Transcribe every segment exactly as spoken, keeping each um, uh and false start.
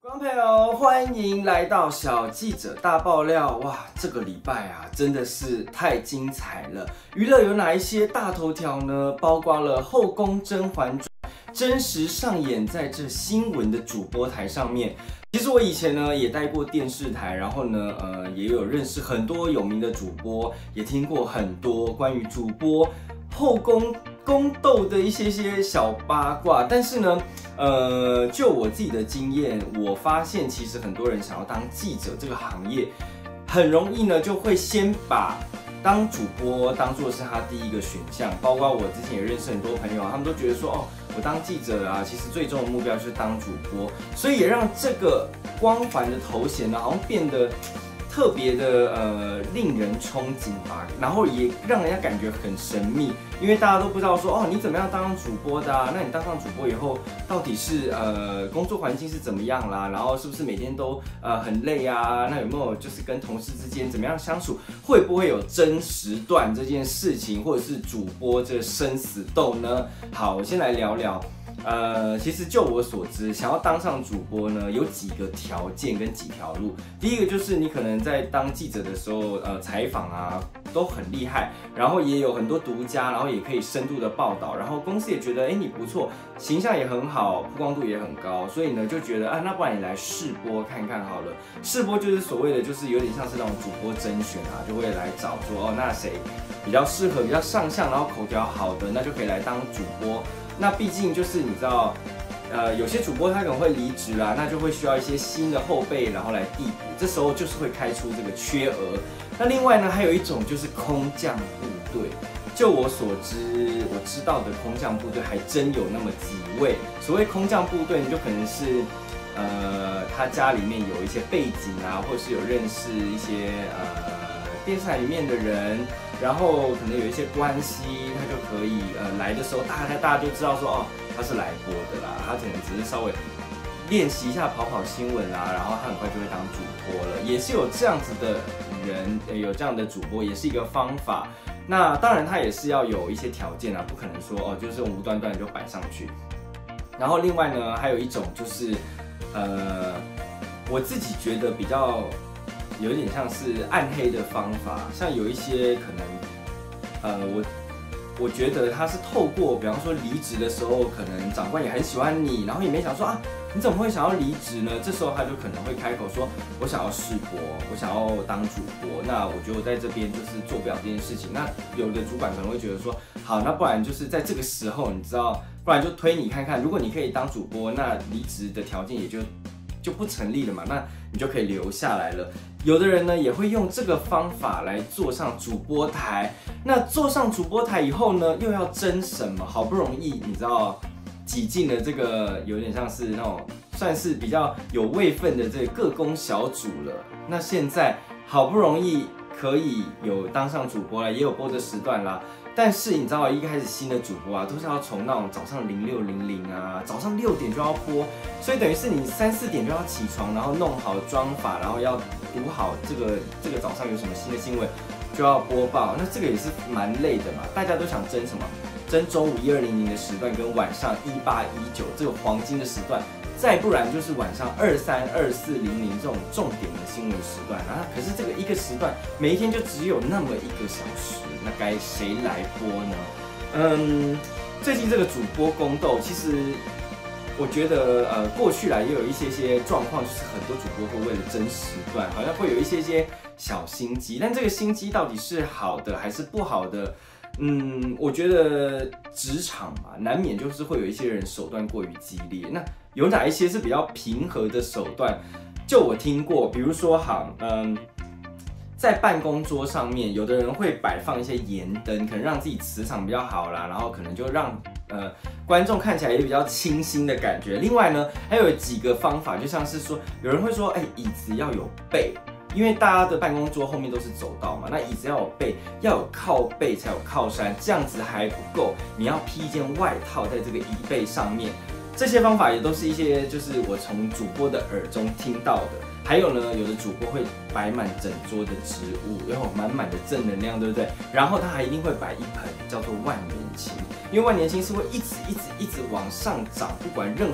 观众朋友，欢迎来到小记者大爆料。哇，这个礼拜啊，真的是太精彩了。娱乐有哪一些大头条呢？包括了《后宫甄嬛传》真实上演在这新闻的主播台上面。其实我以前呢也待过电视台，然后呢，呃，也有认识很多有名的主播，也听过很多关于主播后宫宫斗的一些些小八卦。但是呢，呃，就我自己的经验，我发现其实很多人想要当记者这个行业，很容易呢就会先把当主播当作是他第一个选项。包括我之前也认识很多朋友啊，他们都觉得说，哦，我当记者啊，其实最终的目标就是当主播，所以也让这个光环的头衔呢，好像变得特别的呃令人憧憬吧，然后也让人家感觉很神秘，因为大家都不知道说哦你怎么样当主播的啊？那你当上主播以后，到底是呃工作环境是怎么样啦？然后是不是每天都呃很累啊？那有没有就是跟同事之间怎么样相处？会不会有争时段这件事情，或者是主播这生死斗呢？好，我先来聊聊。呃，其实就我所知，想要当上主播呢，有几个条件跟几条路。第一个就是你可能在当记者的时候，呃，采访啊都很厉害，然后也有很多独家，然后也可以深度的报道，然后公司也觉得，哎，你不错，形象也很好，曝光度也很高，所以呢就觉得啊，那不然你来试播看看好了。试播就是所谓的，就是有点像是那种主播甄选啊，就会来找说，哦，那谁比较适合、比较上相，然后口条好的，那就可以来当主播。那毕竟就是你知道，呃，有些主播他可能会离职啦，那就会需要一些新的后辈，然后来递补，这时候就是会开出这个缺额。那另外呢，还有一种就是空降部队。就我所知，我知道的空降部队还真有那么几位。所谓空降部队，你就可能是，呃，他家里面有一些背景啊，或者是有认识一些呃电视台里面的人。然后可能有一些关系，他就可以呃来的时候，大家大家就知道说哦他是来播的啦，他可能只是稍微练习一下跑跑新闻啊，然后他很快就会当主播了，也是有这样子的人，有这样的主播，也是一个方法。那当然他也是要有一些条件啊，不可能说哦就是无端端就摆上去。然后另外呢，还有一种就是呃我自己觉得比较。有点像是暗黑的方法，像有一些可能，呃，我我觉得他是透过，比方说离职的时候，可能长官也很喜欢你，然后也没想说啊，你怎么会想要离职呢？这时候他就可能会开口说，我想要试播，我想要当主播，那我觉得我在这边就是做不了这件事情。那有的主管可能会觉得说，好，那不然就是在这个时候，你知道，不然就推你看看，如果你可以当主播，那离职的条件也就。就不成立了嘛，那你就可以留下来了。有的人呢也会用这个方法来坐上主播台，那坐上主播台以后呢，又要争什么？好不容易你知道挤进了这个有点像是那种算是比较有位分的这个各宫小主了。那现在好不容易可以有当上主播了，也有播的时段啦。但是你知道，一开始新的主播啊，都是要从那种早上零六零零啊，早上六点就要播，所以等于是你三四点就要起床，然后弄好妆法，然后要读好这个这个早上有什么新的新闻，就要播报。那这个也是蛮累的嘛，大家都想争什么？争中午一二零零的时段跟晚上一八一九这个黄金的时段。再不然就是晚上二三、二四零零这种重点的新闻时段啊，可是这个一个时段每一天就只有那么一个小时，那该谁来播呢？嗯，最近这个主播宫斗，其实我觉得呃过去来也有一些些状况，就是很多主播会为了争时段，好像会有一些些小心机，但这个心机到底是好的还是不好的？嗯，我觉得职场嘛，难免就是会有一些人手段过于激烈。那有哪一些是比较平和的手段？就我听过，比如说哈，嗯，在办公桌上面，有的人会摆放一些盐灯，可能让自己磁场比较好啦，然后可能就让呃观众看起来也比较清新的感觉。另外呢，还有几个方法，就像是说，有人会说，哎、欸，椅子要有背。因为大家的办公桌后面都是走道嘛，那椅子要有背，要有靠背才有靠山，这样子还不够，你要披一件外套在这个椅背上面。这些方法也都是一些就是我从主播的耳中听到的。还有呢，有的主播会摆满整桌的植物，然后满满的正能量，对不对？然后他还一定会摆一盆叫做万年青，因为万年青是会一直一直一直往上涨，不管任何环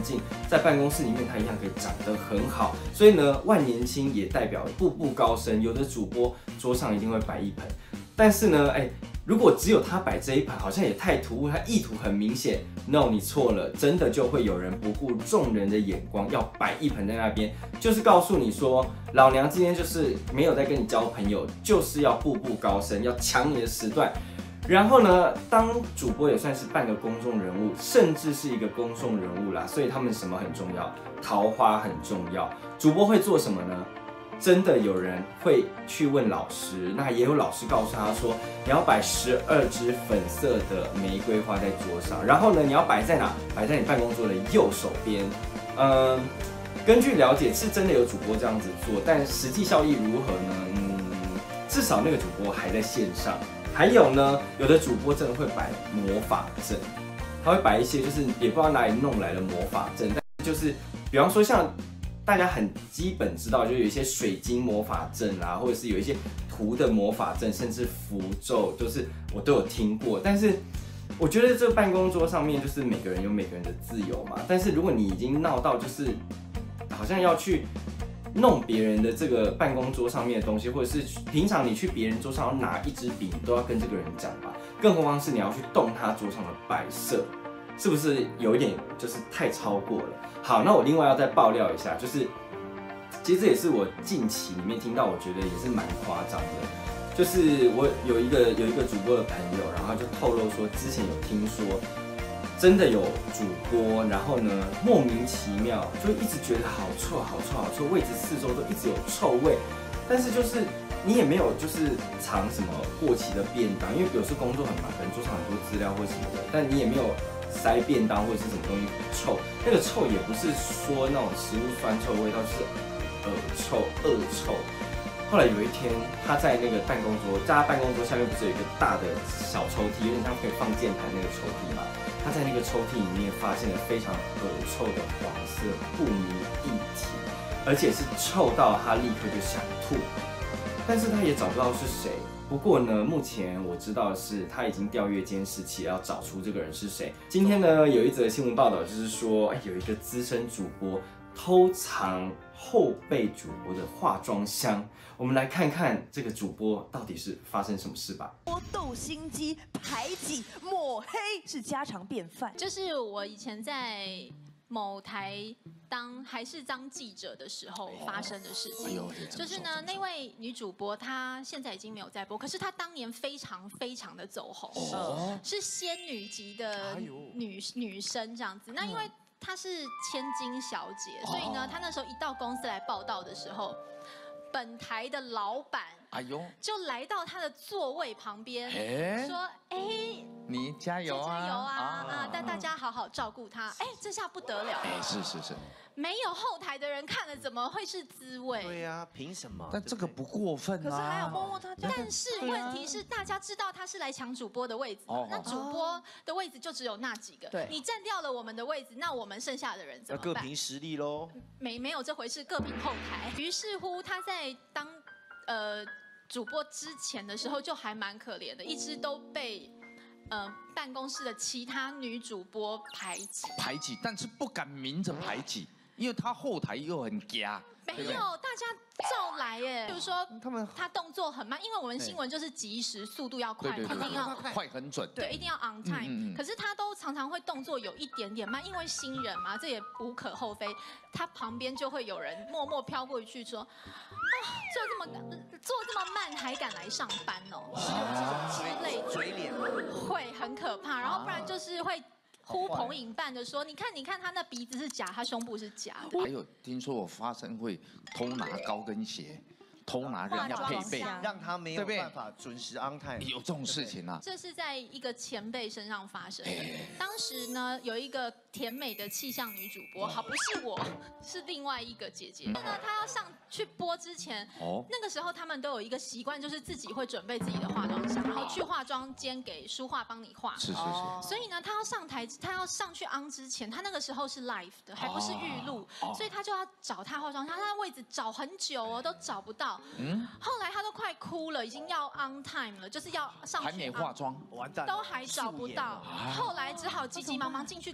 境，在办公室里面他一样可以长得很好。所以呢，万年青也代表步步高升。有的主播桌上一定会摆一盆，但是呢，哎、欸。如果只有他摆这一盘，好像也太突兀，他意图很明显。No， 你错了，真的就会有人不顾众人的眼光，要摆一盆在那边，就是告诉你说，老娘今天就是没有在跟你交朋友，就是要步步高升，要抢你的时段。然后呢，当主播也算是半个公众人物，甚至是一个公众人物啦，所以他们什么很重要？桃花很重要。主播会做什么呢？真的有人会去问老师，那也有老师告诉他说，你要摆十二支粉色的玫瑰花在桌上，然后呢，你要摆在哪？摆在你办公桌的右手边。嗯，根据了解，是真的有主播这样子做，但实际效益如何呢？嗯，至少那个主播还在线上。还有呢，有的主播真的会摆魔法阵，他会摆一些就是也不知道哪里弄来的魔法阵，但就是比方说像。大家很基本知道，就有一些水晶魔法阵啊，或者是有一些图的魔法阵，甚至符咒，就是我都有听过。但是我觉得这个办公桌上面就是每个人有每个人的自由嘛。但是如果你已经闹到就是好像要去弄别人的这个办公桌上面的东西，或者是平常你去别人桌上要拿一支笔，你都要跟这个人讲吧，更何况是你要去动他桌上的摆设。是不是有一点就是太超过了？好，那我另外要再爆料一下，就是其实这也是我近期里面听到，我觉得也是蛮夸张的。就是我有一个有一个主播的朋友，然后他就透露说，之前有听说真的有主播，然后呢莫名其妙就一直觉得好臭好臭好臭，位置四周都一直有臭味，但是就是你也没有就是藏什么过期的便当，因为有时候工作很忙，可能桌上很多资料或什么的，但你也没有。塞便当或者是什么东西臭，那个臭也不是说那种食物酸臭的味道，就是恶臭、恶臭。后来有一天，他在那个办公桌，在他办公桌下面不是有一个大的小抽屉，有点像可以放键盘那个抽屉嘛？他在那个抽屉里面发现了非常恶臭的黄色不明液体，而且是臭到他立刻就想吐，但是他也找不到是谁。不过呢，目前我知道的是，他已经调阅监视器，要找出这个人是谁。今天呢，有一则新闻报道，就是说，哎，有一个资深主播偷藏后备主播的化妆箱。我们来看看这个主播到底是发生什么事吧。 斗心机、排挤、抹黑是家常便饭。 就是我以前在某台当还是当记者的时候发生的事情，就是呢，那位女主播她现在已经没有在播，可是她当年非常非常的走红，哦、是仙女级的女女生这样子。那因为她是千金小姐，所以呢，她那时候一到公司来报道的时候，本台的老板。哎呦，就来到他的座位旁边，说：“哎， 你加油啊， 加油啊啊！但大家好好照顾他。哎，这下不得了， 哎，是是是， 没有后台的人看了怎么会是滋味？ 对呀，凭什么？ 但这个不过分啊。 可是还有摸摸他， 但是问题是大家知道他是来抢主播的位置，那主播的位置就只有那几个， 对， 你占掉了我们的位置，那我们剩下的人怎么办？ 要各凭实力喽。 没没有这回事，各凭后台。于是乎他在当呃。”主播之前的时候就还蛮可怜的，一直都被呃办公室的其他女主播排挤， 排挤，但是不敢明着排挤，因为他后台又很夹。 没有，大家照来耶。比如说，他们他动作很慢，因为我们新闻就是及时，速度要快，一定要快很准， 对，一定要 on time。可是他都常常会动作有一点点慢，因为新人嘛，这也无可厚非。他旁边就会有人默默飘过去说：“啊，做这么做这么慢还敢来上班哦？”之类的， 嘴脸会很可怕。然后不然就是会。呼朋引伴的说：“你看，你看，他那鼻子是假，他胸部是假的。” 还有听说我发生会偷拿高跟鞋，偷拿人家配备， 让他没有办法准时 on time。 有这种事情啊？ 这是在一个前辈身上发生的。当时呢，有一个甜美的气象女主播，好，不是我，是另外一个姐姐。呢，她要上去播之前，哦，那个时候他们都有一个习惯，就是自己会准备自己的化妆箱，然后去化妆间给梳化帮你化。 是是是。 所以呢，她要上台，她要上去 on 之前，她那个时候是 live 的，还不是预录，所以她就要找她化妆箱，她的位置找很久哦，都找不到。嗯。后来她都快哭了，已经要 on time 了，就是要上去。 还没化妆， 完蛋， 都还找不到。后来只好急急忙忙进去，赶快随便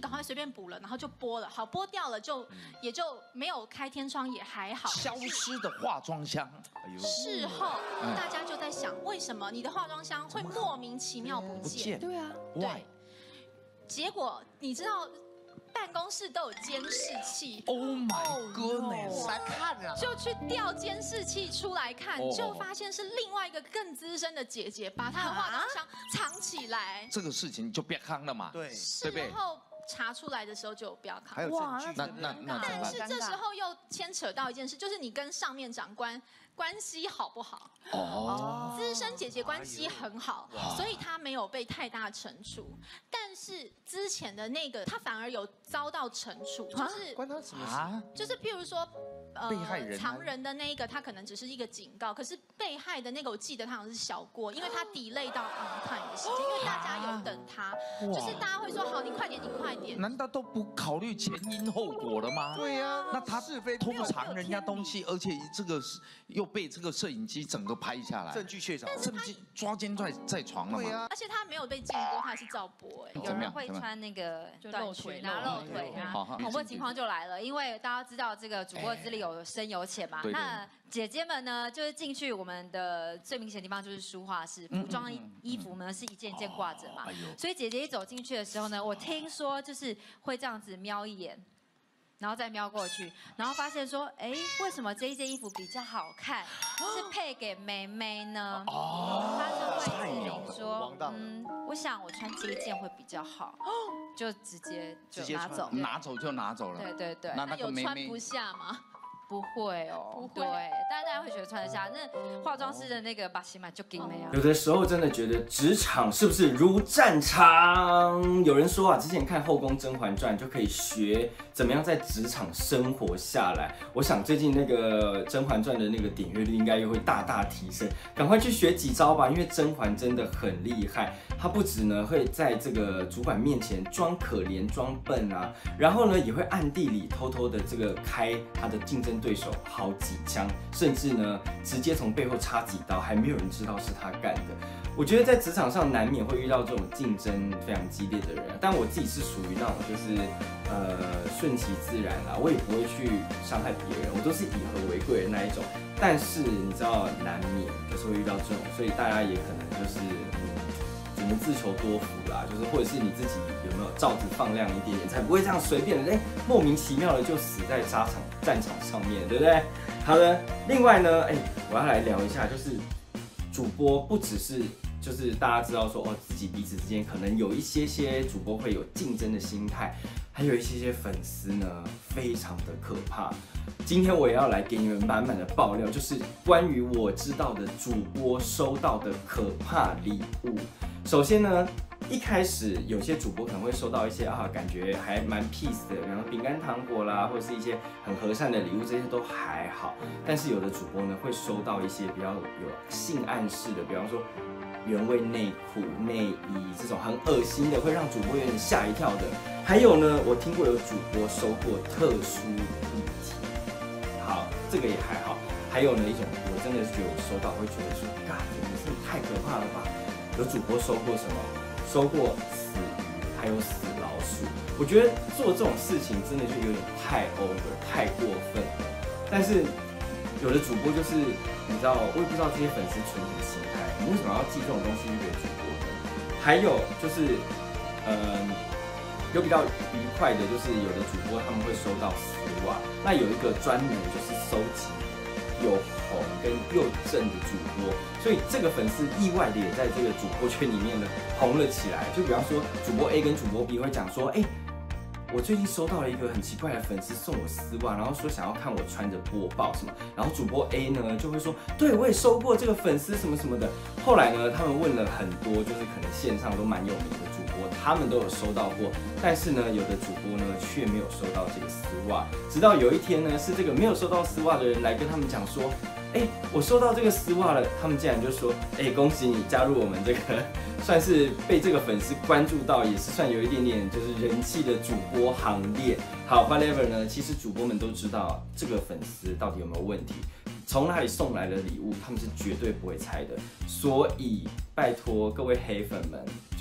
补了，然后就剥了，好剥掉了就也就没有开天窗也还好。 消失的化妆箱， 哎呦， 事后大家就在想，为什么你的化妆箱会莫名其妙不不见？ 见， 对啊， 对，结果你知道办公室都有监视器。 Oh my goodness！ 来看啊， 就去调监视器出来看， 哦就发现是另外一个更资深的姐姐把她的化妆箱藏起来。 这个事情就别康了嘛。 对， 事后查出来的时候就有不要扛。 还有证据， 那那那怎么办但是这时候又牵扯到一件事，就是你跟上面长官关系好不好？ 哦， 资深姐姐关系很好，所以她没有被太大惩处。但是之前的那个，她反而有遭到惩处，就是关他什么事？ 啊， 就是譬如说，呃被害人啊藏人的那一个，他可能只是一个警告，可是被害的那个，我记得他好像是小过，因为他 delay 到 on time 的时间，因为大家有等他，就是大家会说好，你快点，你快点。 难道都不考虑前因后果了吗？ 对呀， 那他是非偷藏人家东西，而且这个是又被这个摄影机整个拍下来， 证据确凿， 证据抓奸在在床了嘛？ 对呀， 而且他没有被禁播，他还是照播哎。 怎么样有人会穿那个短露腿裙啊、露腿啊好好， 恐怖情况就来了。因为大家知道这个主播的资历有深有浅嘛， 对对那姐姐们呢，就是进去我们的最明显的地方就是书画室，服装衣服呢是一件一件挂着嘛，所以姐姐一走进去的时候呢，我听说就是会这样子瞄一眼。然后再瞄过去，然后发现说，哎，为什么这一件衣服比较好看，是配给妹妹呢？哦，她就会指明说，嗯，我想我穿这一件会比较好，就直接就拿走， 拿走就拿走了。 对对对， 那那个有妹妹穿不下吗？ 不会哦， 不会对，但是大家会觉得穿得下。那化妆师的那个把洗满就给没啊。 有的时候真的觉得职场是不是如战场？有人说啊，之前看《后宫甄嬛传》就可以学怎么样在职场生活下来。我想最近那个《甄嬛传》的那个点阅率应该又会大大提升，赶快去学几招吧，因为甄嬛真的很厉害。她不止呢会在这个主管面前装可怜、装笨啊，然后呢也会暗地里偷偷的这个开她的竞争对手好几枪，甚至呢直接从背后插几刀，还没有人知道是她干的。我觉得在职场上难免会遇到这种竞争非常激烈的人，但我自己是属于那种就是呃顺其自然啦，我也不会去伤害别人，我都是以和为贵的那一种。但是你知道难免就是会遇到这种，所以大家也可能就是嗯只能自求多福啦，就是或者是你自己有没有罩子放亮一点点，才不会这样随便的哎莫名其妙的就死在沙场战场上面，对不对？好的，另外呢，哎我要来聊一下，就是主播不只是。就是大家知道说哦，自己彼此之间可能有一些些主播会有竞争的心态，还有一些些粉丝呢，非常的可怕。今天我也要来给你们满满的爆料，就是关于我知道的主播收到的可怕礼物。首先呢，一开始有些主播可能会收到一些啊，感觉还蛮 peace 的，比方说饼干、糖果啦，或者是一些很和善的礼物，这些都还好。但是有的主播呢，会收到一些比较有性暗示的，比方说。原味内裤、内衣这种很恶心的，会让主播有点吓一跳的。还有呢，我听过有主播收过特殊议题，好，这个也还好。还有呢一种，我真的是觉得我收到会觉得说，嘎，真的是太可怕了吧？有主播收过什么？收过死鱼，还有死老鼠。我觉得做这种事情真的就有点太 over， 太过分了。但是有的主播就是，你知道，我也不知道这些粉丝存什么心态。你为什么要寄这种东西给主播呢？还有就是，嗯，有比较愉快的，就是有的主播他们会收到丝袜，那有一个专门就是收集又红跟又正的主播，所以这个粉丝意外的也在这个主播圈里面呢红了起来。就比方说，主播 A 跟主播 B 会讲说，哎、欸。我最近收到了一个很奇怪的粉丝送我丝袜，然后说想要看我穿着播报什么，然后主播 A 呢就会说，对我也收过这个粉丝什么什么的。后来呢，他们问了很多，就是可能线上都蛮有名的主播，他们都有收到过，但是呢，有的主播呢却没有收到这个丝袜。直到有一天呢，是这个没有收到丝袜的人来跟他们讲说，哎，我收到这个丝袜了。他们竟然就说，哎，恭喜你加入我们这个。算是被这个粉丝关注到，也是算有一点点就是人气的主播行列。好 ，whatever 呢，其实主播们都知道这个粉丝到底有没有问题，从哪里送来的礼物，他们是绝对不会猜的。所以拜托各位黑粉们，就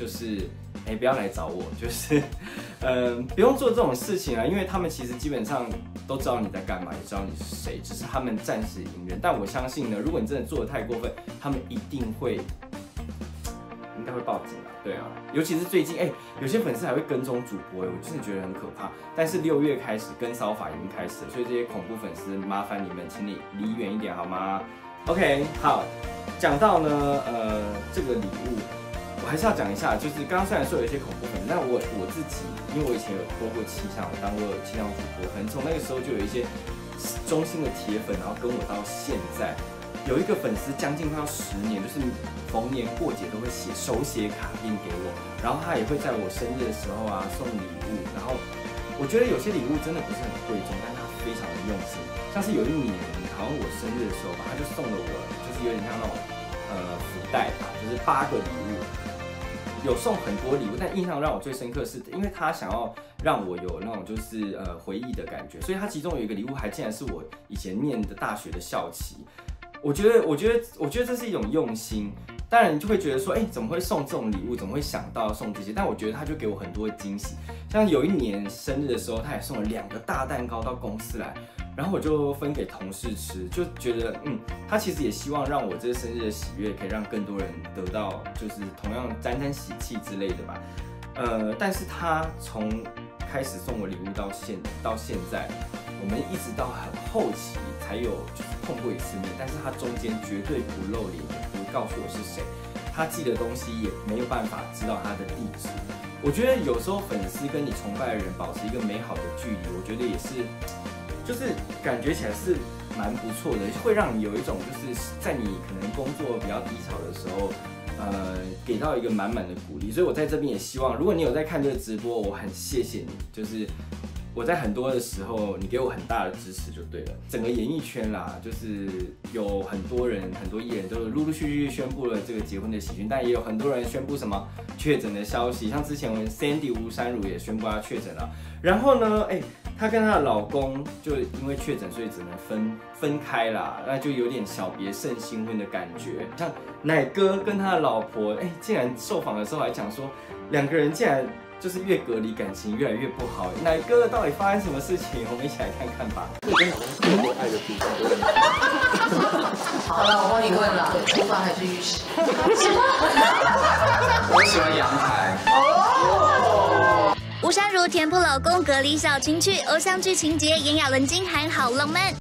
就是，哎，不要来找我，就是，嗯，不用做这种事情啊，因为他们其实基本上都知道你在干嘛，也知道你是谁，只是他们暂时隐忍。但我相信呢，如果你真的做得太过分，他们一定会。应该会报警啊，对啊，尤其是最近，哎、欸，有些粉丝还会跟踪主播，我真的觉得很可怕。但是六月开始跟骚法已经开始了，所以这些恐怖粉丝，麻烦你们，请你离远一点好吗 ？OK， 好，讲到呢，呃，这个礼物，我还是要讲一下，就是刚刚虽然说有一些恐怖粉丝，但我我自己，因为我以前有播过气象，我当过气象主播，可能从那个时候就有一些忠心的铁粉，然后跟我到现在。有一个粉丝将近快要十年，就是逢年过节都会写手写卡片给我，然后他也会在我生日的时候啊送礼物，然后我觉得有些礼物真的不是很贵重，但他非常的用心。像是有一年好像我生日的时候吧，他就送了我，就是有点像那种呃福袋吧，就是八个礼物，有送很多礼物，但印象让我最深刻是因为他想要让我有那种就是呃回忆的感觉，所以他其中有一个礼物还竟然是我以前念的大学的校旗。我觉得，我觉得，我觉得这是一种用心。当然，你就会觉得说，哎、欸，怎么会送这种礼物？怎么会想到送这些？但我觉得他就给我很多的惊喜。像有一年生日的时候，他也送了两个大蛋糕到公司来，然后我就分给同事吃，就觉得，嗯，他其实也希望让我这个生日的喜悦可以让更多人得到，就是同样沾沾喜气之类的吧。呃，但是他从开始送我礼物到现到现在，我们一直到很后期才有就是碰过一次面，但是他中间绝对不露脸，也不告诉我是谁，他寄的东西也没有办法知道他的地址。我觉得有时候粉丝跟你崇拜的人保持一个美好的距离，我觉得也是，就是感觉起来是蛮不错的，会让你有一种就是在你可能工作比较低潮的时候。呃，给到一个满满的鼓励，所以我在这边也希望，如果你有在看这个直播，我很谢谢你，就是我在很多的时候，你给我很大的支持就对了。整个演艺圈啦，就是有很多人、很多艺人都陆陆续续宣布了这个结婚的喜讯，但也有很多人宣布什么确诊的消息，像之前 Sandy 吴珊如也宣布她确诊了，然后呢，哎、欸。她跟她的老公就因为确诊，所以只能分分开啦，那就有点小别胜新婚的感觉。像奶哥跟他的老婆，哎、欸，竟然受访的时候还讲说，两个人竟然就是越隔离感情越来越不好。奶哥到底发生什么事情？我们一起来看看吧。 爱的主张。好了，我帮你问了，厨房还是浴室？什么？ 我喜欢阳台。 哦。吴珊如填破老公隔离小情趣，偶像剧情节，炎亚纶金韩好浪漫。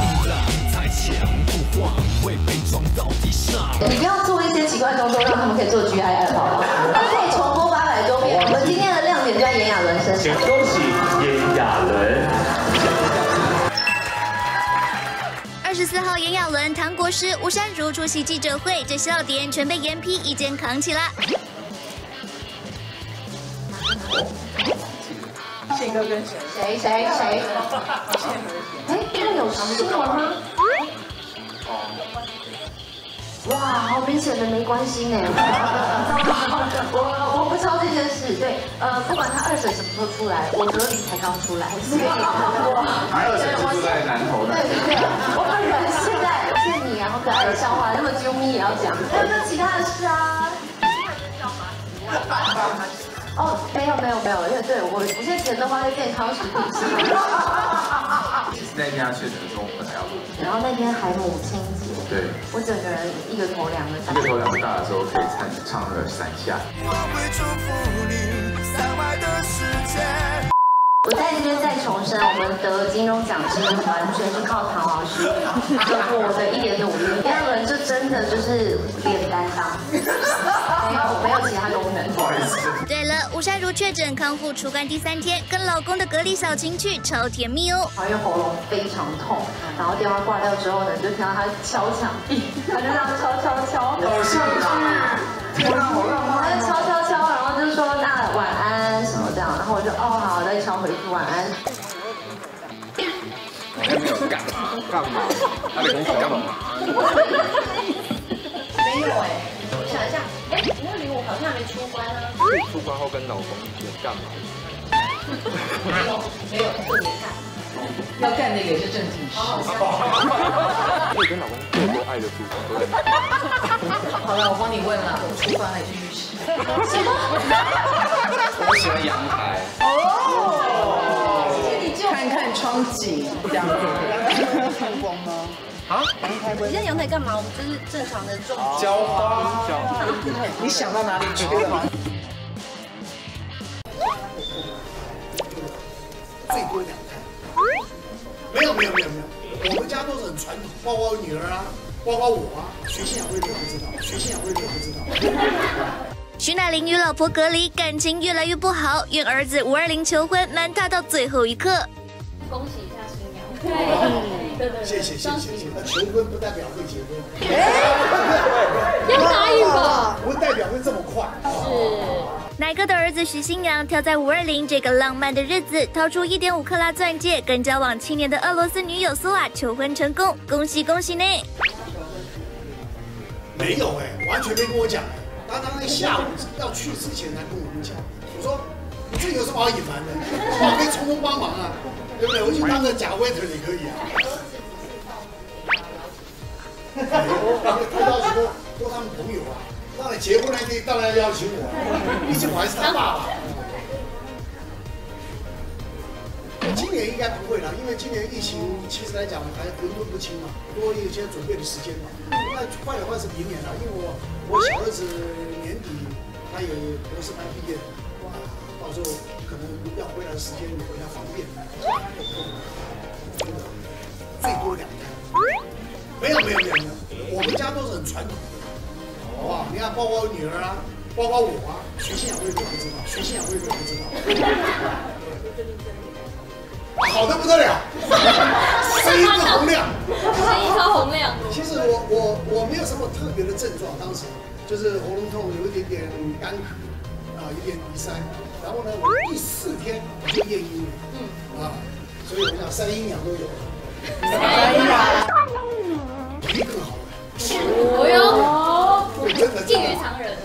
你不要做一些奇怪的动作，让他们可以做 G I F 好不好？他可以重播八百多遍。我们今天的亮点就在炎亚纶身上。 恭喜炎亚纶！ 二十四号，炎亚纶、唐国师、吴珊如出席记者会，这笑点全被严批一肩扛起了。 宪哥跟谁？谁谁谁？哎，那有新闻吗？哇，好明显的没关系呢。我我不知道这件事，对，呃，不管他二审什么时候出来，我隔离才刚出来，所以我二审是住在南投的。 对对对，我本人现在是你，然后可爱的笑话，那么啾咪也要讲，还有那其他的事啊。哦，没有没有没有，因为对我我现在钱都花在健康食品上。 那天他确诊的时候，我本来要录， 然后那天还母亲节， 对， 我整个人一个头两个大， 一个头两个大的时候可以唱唱那个伞下。 我在这边再重申，我们得金钟奖是完全是靠唐老师和我的一点努力。炎亚纶就真的就是脸担当，没有没有其他功能。不好意思。 对了，吴珊如确诊康复出关第三天，跟老公的隔离小情趣超甜蜜哦。 因为喉咙非常痛，然后电话挂掉之后呢，就听到他敲墙壁，他就这样敲敲敲， 好像是，天啊，好浪漫。 他就敲敲敲，然后就说那晚安什么这样，然后我就哦好，再敲回去晚安。 好像没有干嘛干嘛，他的工作干嘛？ 没有哎，我想一下，哎，那礼物好像还没出关呢。 出关后跟老公有干嘛？ 没有没有，特别干。要干那个也是正经事。 可以跟老公做多爱的主张都在。 好了，我帮你问了，厨房还是浴室？ 什么？ 我喜欢阳台。 哦，其实你就看看窗景这样子。看光吗？啊？ 你在阳台干嘛？我们就是正常的种浇花。浇花。 你想到哪里去了？ 最多两胎。没有没有没有没有，我们家都是很传统，包括我女儿啊，包括我啊，学信仰会的不知道，学信仰会的不知道。 徐乃麟与老婆隔离，感情越来越不好，愿儿子五二零求婚瞒他到最后一刻。 恭喜一下新娘。 对对对，谢谢谢谢谢谢。那求婚不代表会结婚， 要答应吧？ 不代表会这么快。 是。 乃哥的儿子许新阳挑在五二零这个浪漫的日子，掏出一点五克拉钻戒，跟交往七年的俄罗斯女友苏瓦求婚成功，恭喜恭喜呢！ 没有哎、欸，完全没跟我讲哎、欸，他当天下午要去之前才跟我们讲，我说你这有什么好隐瞒的？我可以从中帮忙啊，对不对？我去当个假 waiter 也可以啊。他邀请过过他们朋友啊。当然结婚那天当然要邀请我，毕竟我还是他爸爸。今年应该不会了，因为今年疫情其实来讲还混沌不清嘛，多一些准备的时间嘛。那快的话是明年了，因为我我小儿子年底他也博士班毕业，哇，到时候可能要回来的时间回来方便。最多两胎，没有没有没有没有，我们家都是很传统。好不好？你看，包括我女儿啊，包括我啊，学信仰会的不知道，学信仰会的不知道，好的不得了，声音洪亮， 声音超洪亮。 其实我我我没有什么特别的症状，当时就是喉咙痛，有一点点干咳，啊，有点鼻塞，然后呢，我第四天就验阴了，嗯，啊，所以我想三阴阳都有了， 三阴阳， 脾更好了， 哦哟。 真的近于常人了。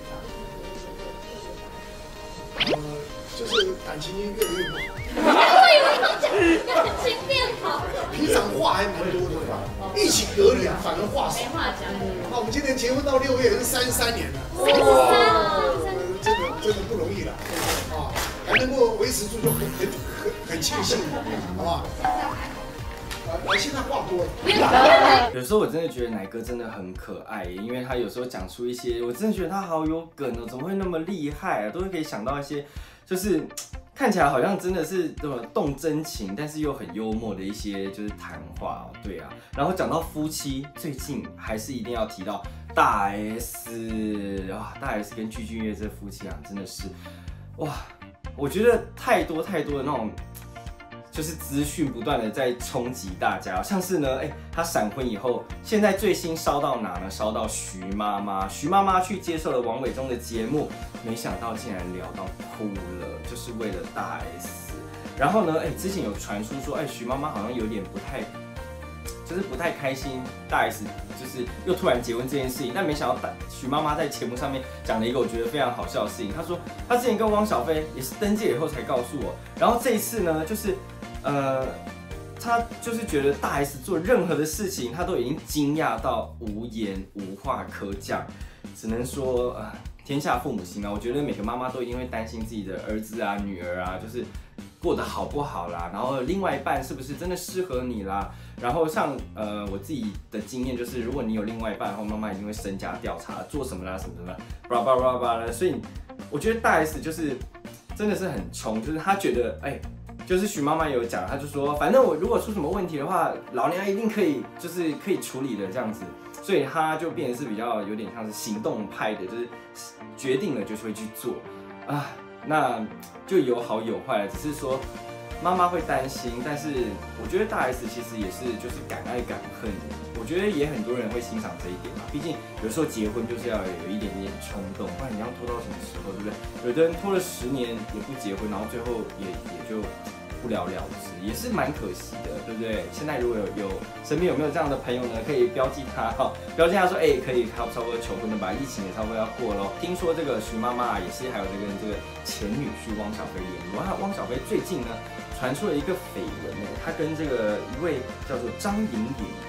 呃，就是感情越来越不好。 我以为要讲感情变好。 平常话还蛮多的，一起隔离啊，反而话少。 没话讲。 那我们今年结婚到六月是三十三年了。 三十三， 真的真的不容易了啊，还能够维持住就很很很很庆幸，好不好？我现在话多了。 有时候我真的觉得乃哥真的很可爱，因为他有时候讲出一些，我真的觉得他好有梗哦，怎么会那么厉害啊？都会可以想到一些，就是看起来好像真的是动真情，但是又很幽默的一些就是谈话哦，对啊。然后讲到夫妻，最近还是一定要提到大 S 啊，大 S 跟具俊晔这夫妻啊，真的是哇，我觉得太多太多的那种。就是资讯不断的在冲击大家，像是呢，哎、欸，他闪婚以后，现在最新烧到哪呢？烧到徐妈妈，徐妈妈去接受了王伟忠的节目，没想到竟然聊到哭了，就是为了大 S。然后呢，哎、欸，之前有传出说，哎、欸，徐妈妈好像有点不太，就是不太开心，大 S 就是又突然结婚这件事情，但没想到徐妈妈在节目上面讲了一个我觉得非常好笑的事情，她说她之前跟汪小菲也是登记以后才告诉我，然后这一次呢，就是。呃，他就是觉得大 S 做任何的事情，他都已经惊讶到无言无话可讲，只能说啊、呃，天下父母心啊。我觉得每个妈妈都一定会担心自己的儿子啊、女儿啊，就是过得好不好啦，然后另外一半是不是真的适合你啦。然后像呃我自己的经验就是，如果你有另外一半，然后妈妈一定会身家调查，做什么啦、什么什么，叭叭叭叭的。所以我觉得大 S 就是真的是很冲，就是他觉得哎。欸就是许妈妈有讲，她就说，反正我如果出什么问题的话，老娘一定可以，就是可以处理的这样子，所以她就变成是比较有点像是行动派的，就是决定了就是会去做啊，那就有好有坏了，只是说妈妈会担心，但是我觉得大 S 其实也是就是敢爱敢恨的，我觉得也很多人会欣赏这一点嘛，毕竟有时候结婚就是要有一点点冲动，不然你要拖到什么时候，对不对？有的人拖了十年也不结婚，然后最后也也就不了了之，也是蛮可惜的，对不对？现在如果有有身边有没有这样的朋友呢？可以标记他哈，标记他说，哎、欸，可以差不多求婚了吧？疫情也差不多要过喽。听说这个徐妈妈也是还有这个这个前女婿汪小菲联络，汪小菲最近呢传出了一个绯闻呢，他跟这个一位叫做张颖颖。传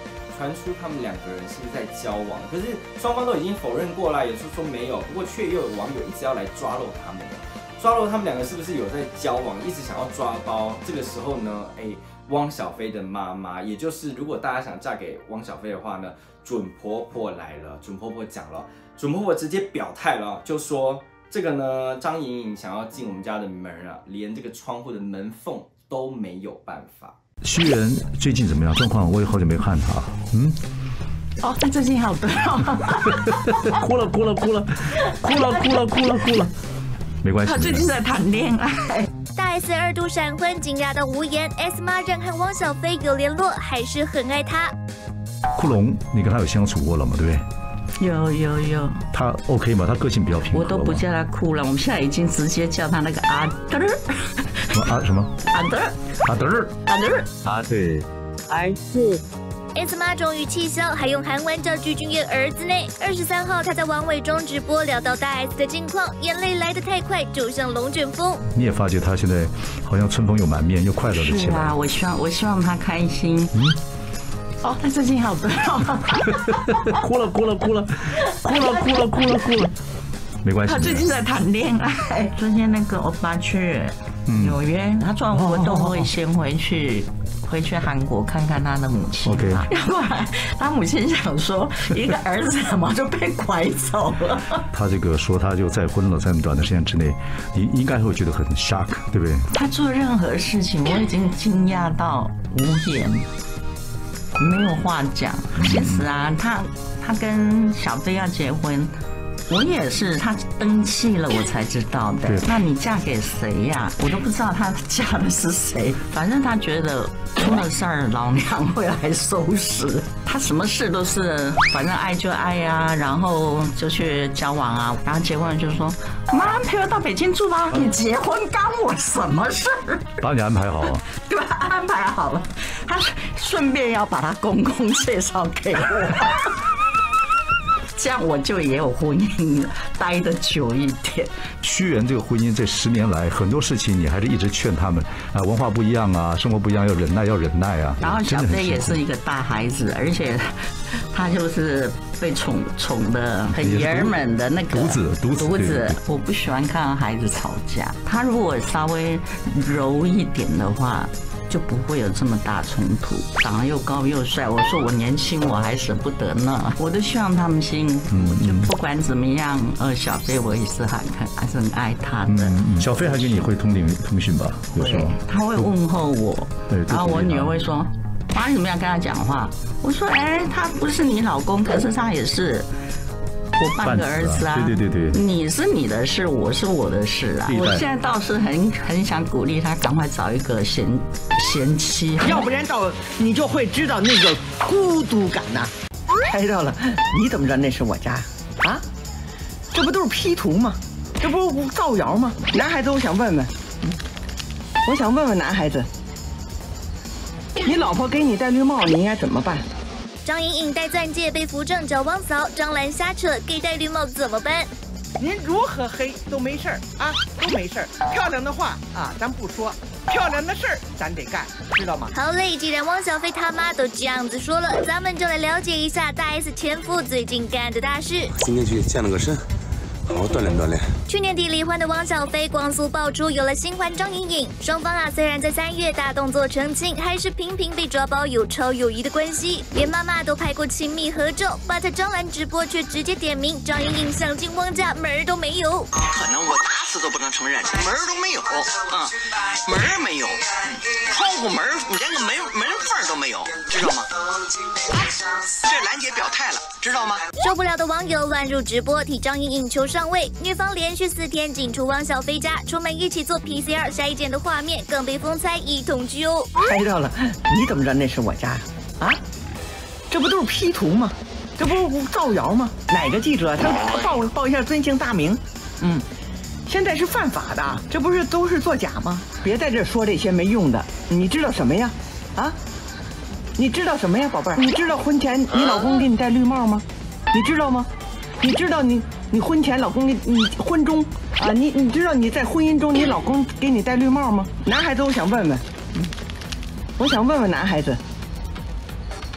传出他们两个人是不是在交往，可是双方都已经否认过了，也是说没有，不过却又有网友一直要来抓漏他们的，抓漏他们两个是不是有在交往，一直想要抓包。这个时候呢，哎，汪小菲的妈妈，也就是如果大家想嫁给汪小菲的话呢，准婆婆来了，准婆婆讲了，准婆婆直接表态了，就说这个呢，张颖颖想要进我们家的门啊，连这个窗户的门缝都没有办法。 虚人最近怎么样？状况我也好久没看他，嗯。 哦，他最近好多哦。 哭了哭了哭了哭了哭了哭了哭了，没关系。 他最近在谈恋爱。 大 S 二度闪婚，惊讶到无言。S 妈仍和汪小菲有联络，还是很爱他。 库龙，你跟他有相处过了吗？对不对？ 有有有。 他 OK 吗？他个性比较平和。 我都不叫他库了，我们现在已经直接叫他那个阿德儿。 什么阿什么？ 阿德儿。 阿德儿。 阿德儿。 啊，对。 还是。 S 妈终于气消，还用韩文叫具俊晔儿子呢。二十三号，她在王伟忠直播聊到大 S 的近况，眼泪来得太快，就像龙卷风。你也发觉她现在好像春风又满面，又快乐了起来。 是啊，我希望我希望她开心。嗯。哦，她最近好多。 哭了哭了哭了哭了哭了哭了哭了，没关系。 她最近在谈恋爱。昨天那个欧巴去纽约，他做完活动会先回去。回去韩国看看他的母亲， OK， 要不然他母亲想说一个儿子怎么就被拐走了。 他这个说他就再婚了，在那么短的时间之内，你应该会觉得很 shock， 对不对？ 他做任何事情，我已经惊讶到无言，没有话讲。其实啊，他他跟小飞要结婚。我也是，她登记了我才知道的。那你嫁给谁呀？我都不知道她嫁的是谁。反正她觉得出了事儿，老娘会来收拾。她什么事都是，反正爱就爱呀，然后就去交往啊，然后结婚就说：“妈，陪我到北京住吧。”你结婚干我什么事儿？ 把你安排好啊。 对吧？安排好了，她顺便要把她公公介绍给我。这样我就也有婚姻待得久一点。 虚人这个婚姻这十年来很多事情，你还是一直劝他们啊，文化不一样啊，生活不一样，要忍耐，要忍耐啊。 然后小飞也是一个大孩子，而且他就是被宠宠的很爷们的那个独子，独子， 独子。我不喜欢看孩子吵架，他如果稍微柔一点的话。就不会有这么大冲突，长得又高又帅。我说我年轻，我还舍不得呢。我都希望他们幸福。就不管怎么样，呃，小飞我也是很很还是很爱他的。 嗯、小飞还跟你会通灵通讯吧？有时候他会问候我， 对， 然后我女儿会说：“妈，你怎么样跟他讲话？”我说：“哎，他不是你老公，可是他也是。”我半个儿子啊， 对对对对， 你是你的事，我是我的事啊。我现在倒是很很想鼓励他赶快找一个贤贤妻， 要不然到你就会知道那个孤独感呐、啊。拍到了，你怎么知道那是我家啊？这不都是 P 图吗？这不是造谣吗？男孩子，我想问问，我想问问男孩子，你老婆给你戴绿帽，你应该怎么办？ 张颖颖戴钻戒被扶正找汪嫂，张兰瞎扯，给戴绿帽怎么办？ 您如何黑都没事儿啊，都没事儿。漂亮的话啊，咱不说；漂亮的事儿，咱得干，知道吗？ 好嘞，既然汪小菲他妈都这样子说了，咱们就来了解一下大 S 前夫最近干的大事。 今天去健了个身。好好锻炼锻炼。 去年底离婚的汪小菲光速爆出有了新欢张颖颖，双方啊虽然在三月大动作澄清，还是频频被抓包有超友谊的关系，连妈妈都拍过亲密合照。but 张兰直播却直接点名张颖颖想进汪家门儿都没有， 可能我打死都不能承认门儿都没有啊、嗯，门儿没有，窗户门连个门门缝都没有，知道吗？这兰姐表态了，知道吗？ 受不了的网友乱入直播替张颖颖求上位，女方连续四天进出汪小菲家，出门一起做 P C R 筛检的画面更被风采一统居哦。 拍到了，你怎么知道那是我家啊？这不都是 P 图吗？这不是造谣吗？哪个记者他报报一下尊姓大名？嗯，现在是犯法的，这不是都是作假吗？别在这说这些没用的。你知道什么呀？啊？你知道什么呀，宝贝儿？你知道婚前你老公给你戴绿帽吗？你知道吗？你知道你你婚前老公给你婚中啊，你你知道你在婚姻中你老公给你戴绿帽吗？男孩子，我想问问，我想问问男孩子，你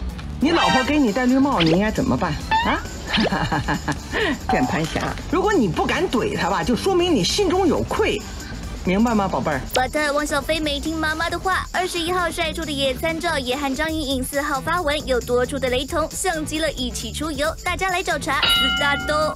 你老婆给你戴绿帽，你应该怎么办啊？键盘侠，如果你不敢怼她吧，就说明你心中有愧。 明白吗，宝贝儿？ 巴特汪小菲没听妈妈的话，二十一号晒出的野餐照也和张颖颖四号发文有多处的雷同，像极了一起出游。大家来找茬，四大都。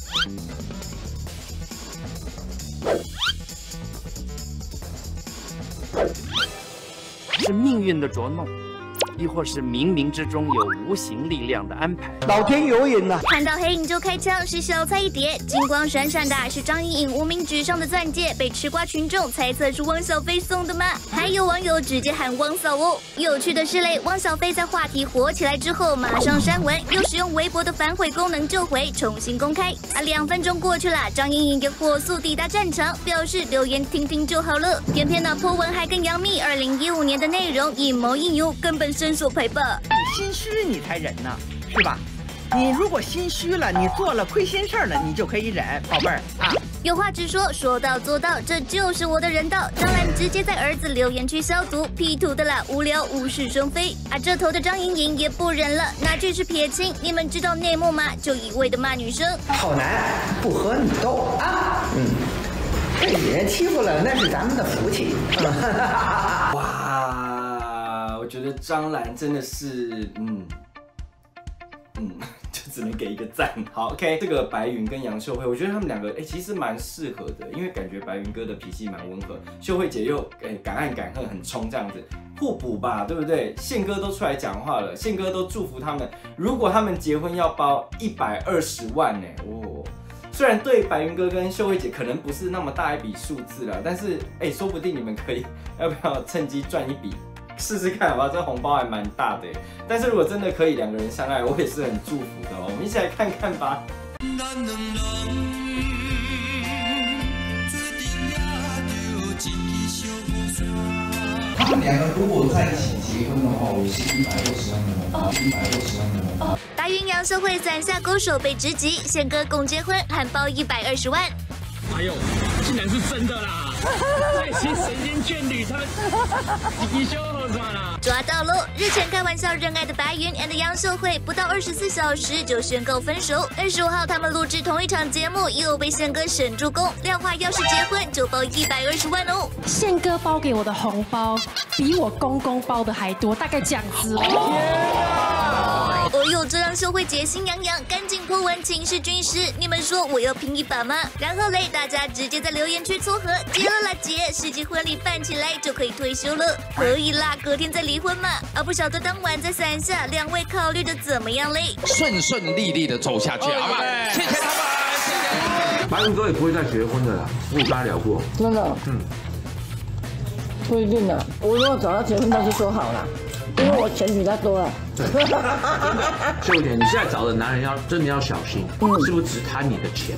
是命运的捉弄，亦或是冥冥之中有无形力量的安排。 老天有眼呐！ 看到黑影就开枪是小菜一碟，金光闪闪的是张颖颖无名指上的钻戒，被吃瓜群众猜测是汪小菲送的吗？还有网友直接喊汪嫂哦。有趣的是嘞，汪小菲在话题火起来之后马上删文，又使用微博的反悔功能救回，重新公开。啊，两分钟过去了，张颖颖也火速抵达战场，表示留言听听就好了。偏偏那 po 文还跟杨幂二零一五年的内容一模一样，根本伸手赔吧。 你心虚，你才忍呢，是吧？你如果心虚了，你做了亏心事儿了，你就可以忍，宝贝儿啊。 有话直说，说到做到，这就是我的人道。张兰直接在儿子留言区消毒，P 图的啦，无聊无事生非。啊，这头的张颖颖也不忍了，哪句是撇清？你们知道内幕吗？就一味的骂女生。 好男不和你斗啊！嗯，被人欺负了，那是咱们的福气。 哇，我觉得张兰真的是，嗯嗯。就只能给一个赞。好 ，OK， 这个白云跟杨秀慧，我觉得他们两个哎、欸、其实蛮适合的，因为感觉白云哥的脾气蛮温和，秀慧姐又哎、欸、敢爱敢恨，很冲这样子，互补吧，对不对？宪哥都出来讲话了，宪哥都祝福他们，如果他们结婚要包一百二十万呢、欸，哦。虽然对白云哥跟秀慧姐可能不是那么大一笔数字了，但是哎、欸，说不定你们可以要不要趁机赚一笔？ 试试看好不好？这红包还蛮大的耶，但是如果真的可以两个人相爱，我也是很祝福的哦。我们一起来看看吧。 他们两个如果在一起结婚的话，我是一百六十万的红包，一百六十万的红包。 白云杨秀慧伞下勾手被直击，宪哥共结婚喊包一百二十万。 哎呦，竟然是真的啦！爱情神仙眷侣，他你修好算了。 抓到喽！日前开玩笑认爱的白云 and 杨秀慧，不到二十四小时就宣告分手。二十五号他们录制同一场节目，又被宪哥审助攻，廖化要是结婚就包一百二十万哦。 宪哥包给我的红包比我公公包的还多，大概这样子。 哦呦，这让秀慧姐心痒痒，赶紧po文请示军师。你们说我要拼一把吗？然后嘞，大家直接在留言区撮合，结了啦姐，世纪婚礼办起来就可以退休了，可以啦，隔天再离婚嘛。啊，不晓得当晚在伞下，两位考虑的怎么样嘞？ 顺顺利利的走下去，好吧？谢谢他们，谢谢。 白云哥也不会再结婚的啦，我跟他聊过。 真的？嗯，不一定的。我如果找到结婚，那就说好了。 因为我钱比他多啊。 对。秀姐，你现在找的男人要真的要小心，嗯、是不是只贪你的钱？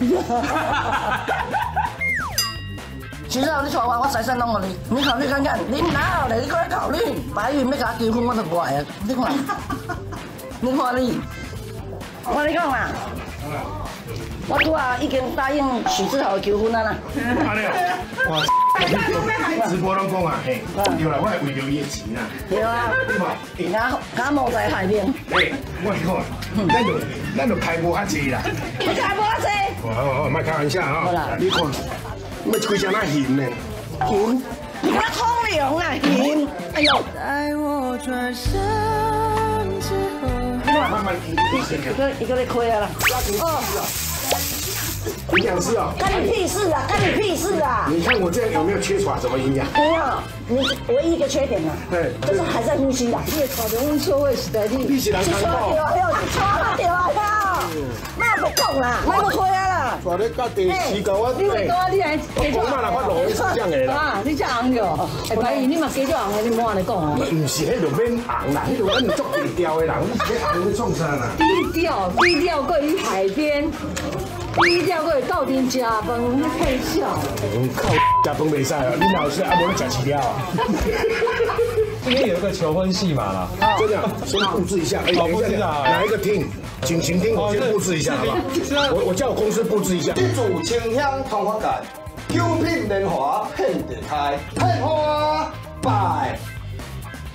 其实啊，你说我我财产弄给你，你考虑看看，你哪有嘞？你过来考虑，白云要跟他结婚，我就过来啊。你看，你看你，我跟你讲啦，我拄啊已经答应许志豪求婚啊啦。安尼哦，哇！ 直播拢讲啊，嘿，对啦，我系为着伊的钱啦。 对啊，你看，假冒在海边。 嘿，我看，咱就咱就开无遐济啦。 你开无遐济？ 哦哦，莫开玩笑哈。 好啦， 你看，要几只那咸呢？ 咸，你看通灵啊，咸。哎呦！在我转身之后。慢慢一个一个在亏啊啦。哦。 营养师哦， 干你屁事啊！干你屁事啊！ 你看我这样有没有缺乏？怎么营养？ 没有，你唯一一个缺点啊，对，就是还在呼吸啦。你也搞得温臭味是的，你你是人看到？ 对啊，你错掉啊！那不讲啦，那不亏啊啦。 抓你到第四个我， 你为多你来我讲嘛啦，我路是这样的啦。 啊，你这红哟！哎，白宇，你嘛加咗红的，你莫安尼讲哦。 唔是，迄度免红啦，迄度咱做低调的人，你是红的创啥啦？ 低调，低调过于海边。 低调过到底食饭，你配笑。 嗯，靠，食饭袂使啊！你老师啊，无咧食饲料啊。 今天有一个求婚戏嘛啦， 就这样，先布置一下。哎，等一下，哪一个厅？请请听我先布置一下，好不好？我我叫我公司布置一下。 一组清香通花感，Q 品莲花片得开，开花拜。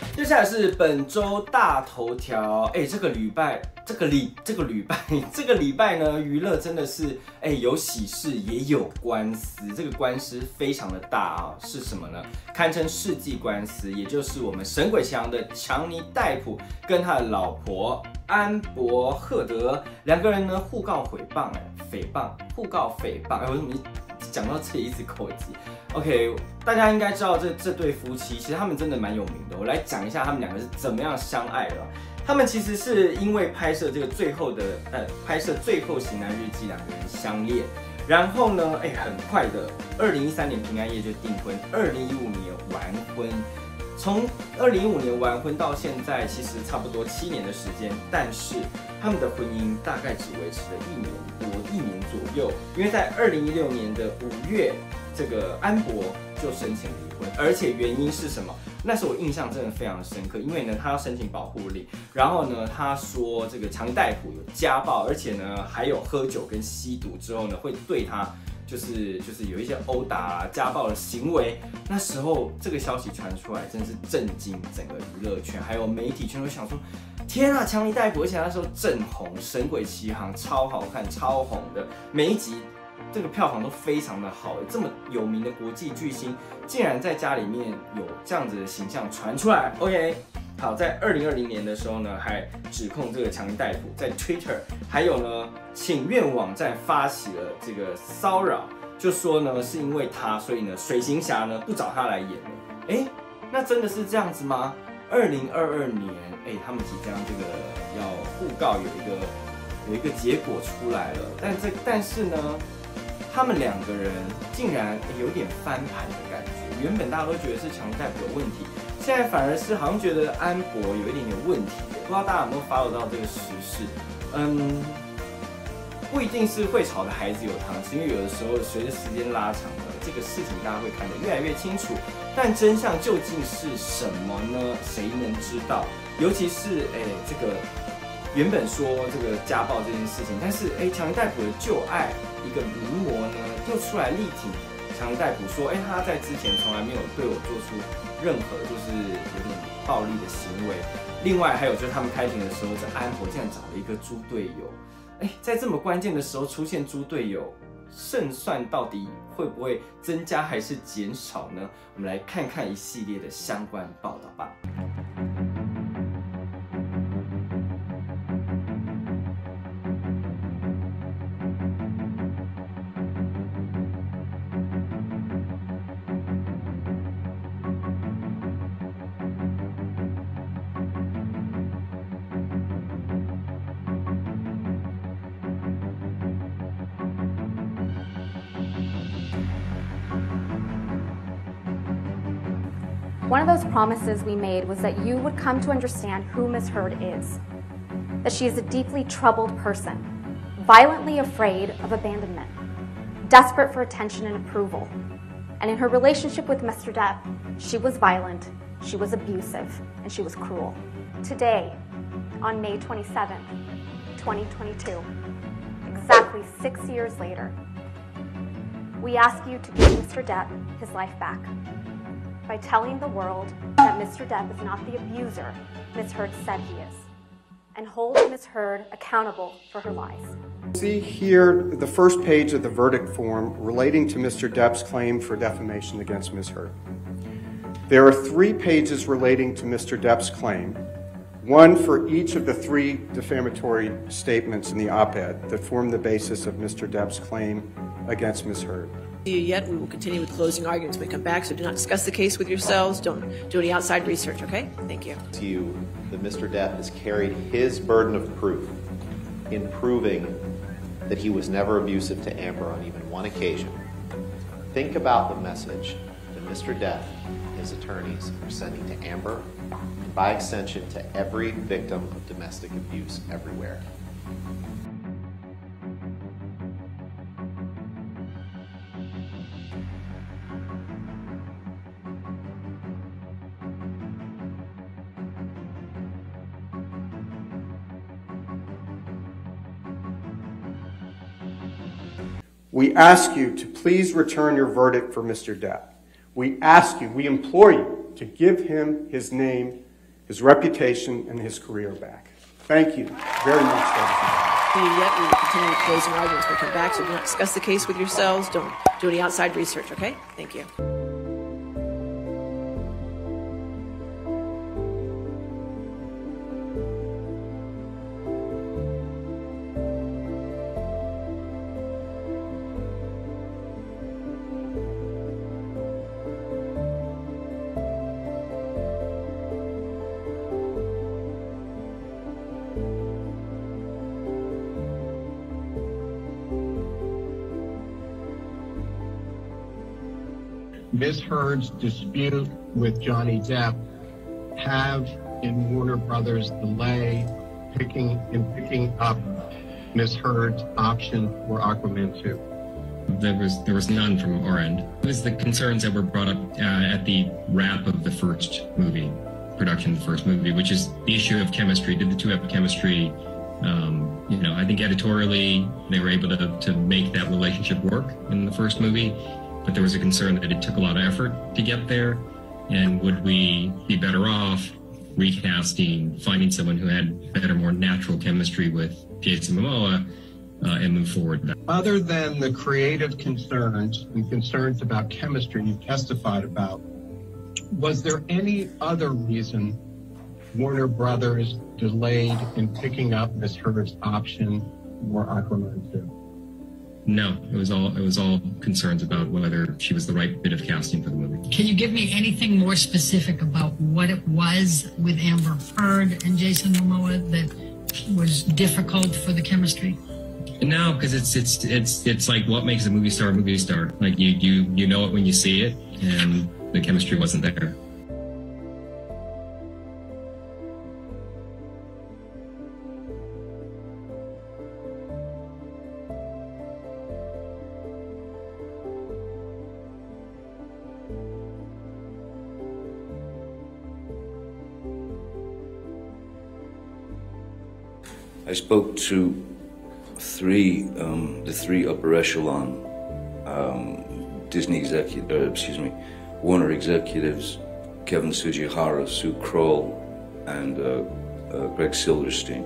接下来是本周大头条，哎，这个礼拜，这个礼，这个礼拜，这个礼拜呢，娱乐真的是，哎，有喜事也有官司，这个官司非常的大啊、哦，是什么呢？堪称世纪官司，也就是我们《神鬼奇航》的强尼戴普跟他的老婆安博赫德两个人呢互告诽谤，哎，诽谤，互告诽谤，哎，我怎么讲到这里一直口急 ？OK， 大家应该知道这这对夫妻，其实他们真的蛮有名的。我来讲一下他们两个是怎么样相爱的。他们其实是因为拍摄这个最后的呃拍摄《最后型男日记》，两个人相恋。然后呢，哎，很快的，二零一三年平安夜就订婚，二零一五年完婚。从二零一五年完婚到现在，其实差不多七年的时间，但是他们的婚姻大概只维持了一年多，一年左右。因为在二零一六年的五月，这个安博就申请离婚，而且原因是什么？那时候我印象真的非常深刻，因为呢，他要申请保护令，然后呢，他说这个强尼戴普有家暴，而且呢，还有喝酒跟吸毒之后呢，会对他。就是就是有一些殴打啊、家暴的行为，那时候这个消息传出来，真的是震惊整个娱乐圈，还有媒体圈都想说，天啊，强尼戴普，而且那时候正红，《神鬼奇航》超好看、超红的，每一集这个票房都非常的好，这么有名的国际巨星，竟然在家里面有这样子的形象传出来 ，OK。好，在二零二零年的时候呢，还指控这个强尼戴普在 Twitter， 还有呢请愿网站发起了这个骚扰，就说呢是因为他，所以呢水行侠呢不找他来演了。哎，那真的是这样子吗？二零二二年，哎，他们即将这个要互告有一个有一个结果出来了，但这但是呢，他们两个人竟然有点翻盘的感觉。原本大家都觉得是强尼戴普有问题。现在反而是好像觉得安博有一点点问题，不知道大家有没有 follow 到这个时事？嗯，不一定是会吵的孩子有糖吃，因为有的时候随着时间拉长了，这个事情大家会看得越来越清楚。但真相究竟是什么呢？谁能知道？尤其是哎，这个原本说这个家暴这件事情，但是哎，强尼戴普的旧爱一个名模呢，又出来力挺强尼戴普，说哎，他在之前从来没有对我做出任何就是有点暴力的行为。另外还有就是他们开庭的时候，这安博竟然找了一个猪队友。哎，在这么关键的时候出现猪队友，胜算到底会不会增加还是减少呢？我们来看看一系列的相关报道吧。 One of those promises we made was that you would come to understand who Miss Heard is. That she is a deeply troubled person, violently afraid of abandonment, desperate for attention and approval. And in her relationship with Mister Depp, she was violent, she was abusive, and she was cruel. Today, on May twenty-seventh, twenty twenty-two, exactly six years later, we ask you to give Mister Depp his life back by telling the world that Mister Depp is not the abuser Miss Heard said he is, and hold Miss Heard accountable for her lies. See here the first page of the verdict form relating to Mister Depp's claim for defamation against Miss Heard. There are three pages relating to Mister Depp's claim, one for each of the three defamatory statements in the op-ed that form the basis of Mister Depp's claim against Miss Heard. See you yet. We will continue with closing arguments when we come back, so do not discuss the case with yourselves. Don't do any outside research, okay? Thank you. To you that Mister Depp has carried his burden of proof in proving that he was never abusive to Amber on even one occasion. Think about the message that Mister Depp and his attorneys are sending to Amber, and by extension to every victim of domestic abuse everywhere. We ask you to please return your verdict for Mister Depp. We ask you, we implore you to give him his name his reputation, and his career back. Thank you very much, ladies and gentlemen. Yet we will continue with closing arguments when we come back, so do not discuss the case with yourselves. Don't do any outside research, okay? Thank you. Miz Heard's dispute with Johnny Depp have in Warner Brothers delay picking in picking up Miz Heard's option for Aquaman two? There was there was none from our end. It was the concerns that were brought up uh, at the wrap of the first movie, production of the first movie, which is the issue of chemistry. Did the two have chemistry? Um, you know, I think editorially they were able to to make that relationship work in the first movie. But there was a concern that it took a lot of effort to get there, and would we be better off recasting, finding someone who had better, more natural chemistry with Jason Momoa uh, and move forward? Other than the creative concerns and concerns about chemistry you testified about, was there any other reason Warner Brothers delayed in picking up Miz Heard's option for Aquaman two? No, it was all it was all concerns about whether she was the right bit of casting for the movie. Can you give me anything more specific about what it was with Amber Heard and Jason Momoa that was difficult for the chemistry? No, because it's it's it's it's like what makes a movie star a movie star. Like you you you know it when you see it, and the chemistry wasn't there. I spoke to three, um, the three upper echelon um, Disney executive, uh, excuse me, Warner executives, Kevin Tsujihara, Sue Kroll, and uh, uh, Greg Silverstein.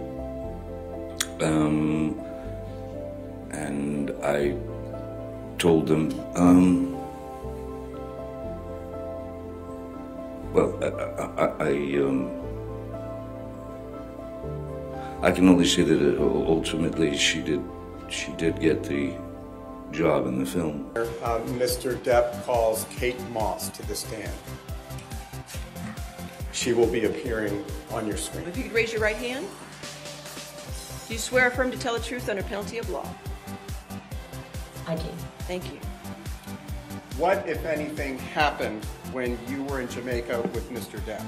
Um, and I told them, um, well, I, I, I um, I can only say that ultimately she did, she did get the job in the film. Uh, Mister Depp calls Kate Moss to the stand. She will be appearing on your screen. If you could raise your right hand. Do you swear affirm to tell the truth under penalty of law? I do. Thank you. What, if anything, happened when you were in Jamaica with Mister Depp?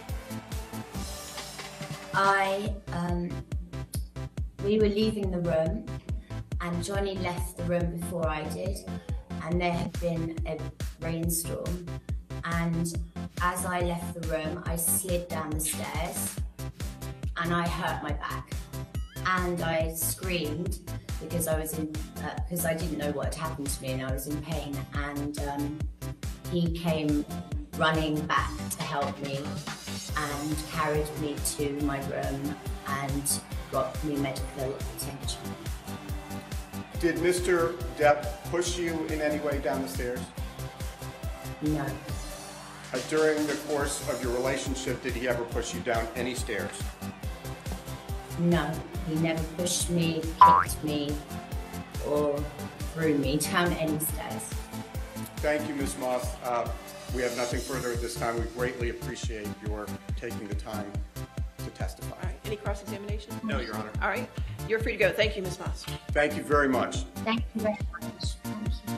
I, um, we were leaving the room and Johnny left the room before I did, and there had been a rainstorm, and as I left the room I slid down the stairs and I hurt my back and I screamed because I was in, uh, because I didn't know what had happened to me and I was in pain, and um, he came running back to help me and carried me to my room and got me medical attention. Did Mister Depp push you in any way down the stairs? No. Uh, during the course of your relationship, did he ever push you down any stairs? No, he never pushed me, kicked me, or threw me down any stairs. Thank you, Miz Moss. Uh, we have nothing further at this time. We greatly appreciate your taking the time to testify. All right. Any cross-examination? No, Your Honor. All right. You're free to go. Thank you, Miz Moss. Thank you very much. Thank you very much. Thank you.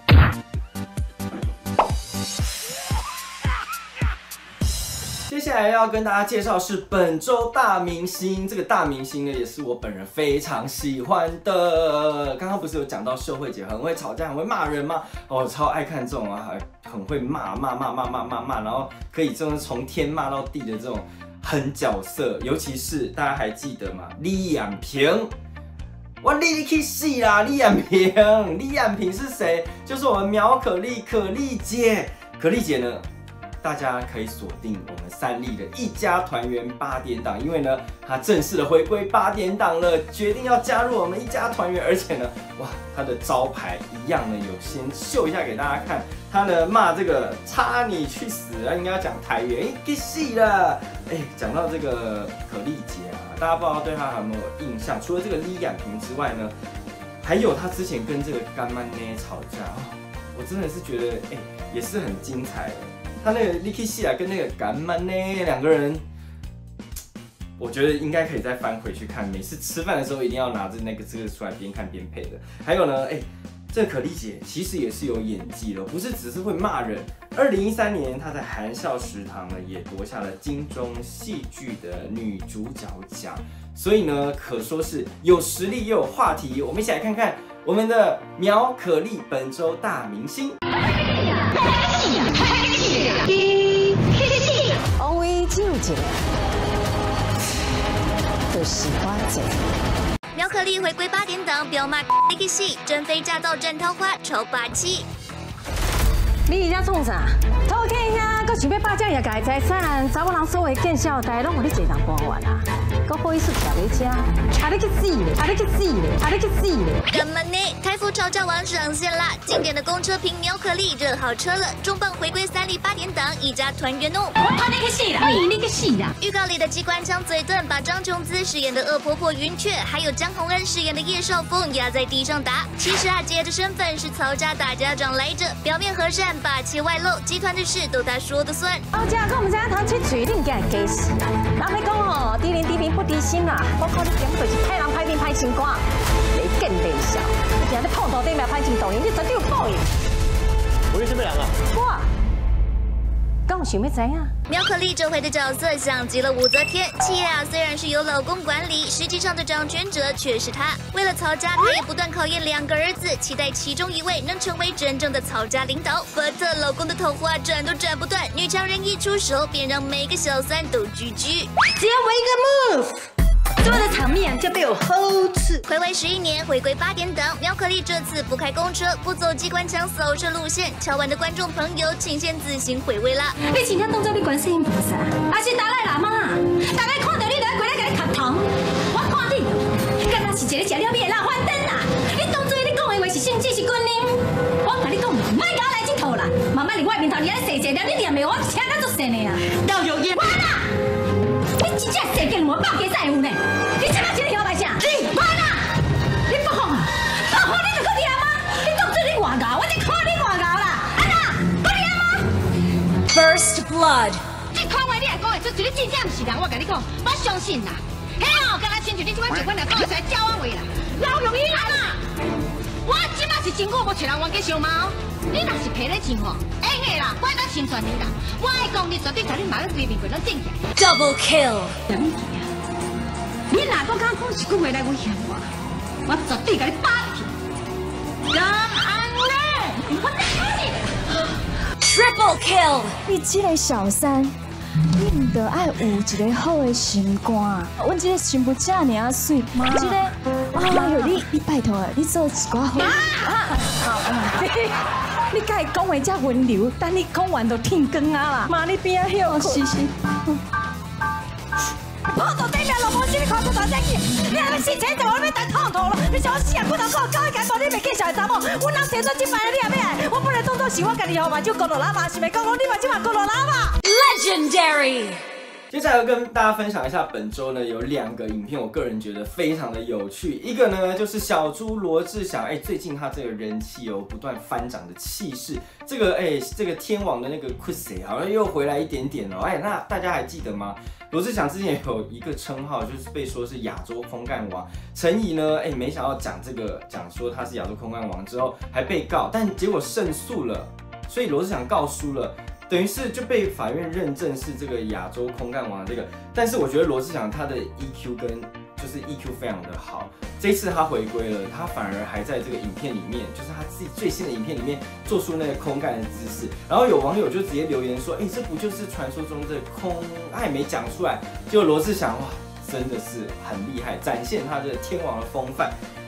接下来要跟大家介绍是本周大明星，这个大明星呢也是我本人非常喜欢的。刚刚不是有讲到秀慧姐很会吵架、很会骂人吗？哦，超爱看这种啊，还很会骂骂骂骂骂骂骂，然后可以这种从天骂到地的这种狠角色。尤其是大家还记得吗？李养平，我李你去死啦！李养平，李养平是谁？就是我们苗可丽可丽姐。可丽姐呢？ 大家可以锁定我们三立的一家团圆八点档，因为呢，他正式的回归八点档了，决定要加入我们一家团圆，而且呢，哇，他的招牌一样呢，有先秀一下给大家看，他呢骂这个差你去死啊，应该要讲台语，哎，给戏了，哎，讲到这个可丽姐啊，大家不知道对她有没有印象？除了这个李雅萍之外呢，还有她之前跟这个干妈呢吵架，我真的是觉得，哎，也是很精彩的。他那个 Licky 西啊，跟那个干妈呢两个人，我觉得应该可以再翻回去看。每次吃饭的时候一定要拿着那个这个出来边看边配的。还有呢，哎、欸，这个可丽姐其实也是有演技的，不是只是会骂人。二零一三年，她在《含笑食堂》呢也夺下了金钟戏剧的女主角奖，所以呢可说是有实力又有话题。我们一起来看看我们的苗可丽本周大明星。 王威只有一个，就是我这。 苗可丽回归八点档，彪骂 Licky 戏，真妃驾到斩桃花，超霸气。 你而家创啥？偷看遐，搁想要霸占业界财产，查某人所谓见笑代，拢互你坐人搬完啊！搁好意思徛咧遮，啊你去死咧！啊你去死咧！啊你去死咧！ 干嘛呢？台服吵架王上线啦！经典的公车评苗可丽热好车了，重磅回归三立八点档，一家团圆哦！ 我看你去死啦！我赢你去死啦！ 预告里的机关枪嘴遁，把张琼姿饰演的恶婆婆云雀，还有江宏恩饰演的叶少峰压在地上打。其实啊，姐的身份是曹家大家长来着，表面和善，霸气外露，集团的事都他说的算。 哦，这个我们知影谈七嘴，你唔惊假死啊！人要讲吼，低人低面不低心啦，我看你根本就是歹人歹面歹心肝，你更脸小，你今日碰头顶面歹情道理，你绝对有报应。 我是什么人啊？ 我。刚我想要知影。 苗可丽这回的角色像极了武则天，企业啊虽然是由老公管理，实际上的掌权者却是她。为了曹家，她也不断考验两个儿子，期待其中一位能成为真正的曹家领导。but 老公的头花斩都斩不断，女强人一出手，便让每个小三都居居。 只要我一个 move。所有的场面就被我 hold 住。 睽违十一年回归八点档，苗可丽这次不开公车，不走机关枪扫射路线，敲完的观众朋友请先自行回味啦。 你真正当作你观世音菩萨，还是达赖喇嘛？大家看到你来过来给你磕头，我看你，敢若是一个食了面的老翻灯啦！你当作你讲的话是圣旨是观音，我甲你讲，莫甲我来这套啦！慢慢伫我面头，你安细细念，你念的我听得足神的啊！到有烟。完啦！你真正世间我报家在有呢！你这摆真摇摆啥？你完啦！你不好啊！不好你就去念吗？你当作你外咬，我就看你外咬啦！安娜，不念吗 ？First blood。这看话你来讲的出嘴，你真正唔是人，我甲你讲，我相信啦。嘿哦，敢若亲像你这款结婚来讲出来教我话啦，老容易啦啦！我即摆是真久无找人冤家相骂，你若是皮咧真吼，会的啦，我当成全你啦。我爱讲你绝对甲你骂到规面规拢正起来。Double kill。你若讲讲讲一句话来威胁我，我绝对甲你扒去。让安呢，我再看你。 Triple kill！ 你这个小三，你唔得爱有一个好的心肝。阮这个心不这么啊水，这个啊哟，你你拜托啊，你做一寡好。啊！你甲伊讲话遮温柔，等你讲完就天光啊啦！妈，你边仔休息息。我到顶面落雨，你看出大只去，你还要死车就我要等烫头了。你想我死啊？骨头骨搞一间房，你袂介绍的查某，我人生做这摆你也要来，我不能当作是我家己后目睭高落喇嘛，是袂讲讲你目睭嘛高落喇嘛。Legendary。 接下来要跟大家分享一下，本周呢有两个影片，我个人觉得非常的有趣。一个呢就是小猪罗志祥，哎，最近他这个人气哦不断翻涨的气势，这个哎这个天王的那个 Chris 好像又回来一点点哦，哎，那大家还记得吗？罗志祥之前有一个称号，就是被说是亚洲空干王。陈怡呢，哎，没想到讲这个讲说他是亚洲空干王之后，还被告，但结果胜诉了，所以罗志祥告输了。等于是就被法院认证是这个亚洲空干王这个，但是我觉得罗志祥他的 E Q 跟就是 E Q 非常的好，这一次他回归了，他反而还在这个影片里面，就是他自己最新的影片里面做出那个空干的姿势，然后有网友就直接留言说，哎，这不就是传说中的空？他也没讲出来，结果罗志祥哇，真的是很厉害，展现他的天王的风范。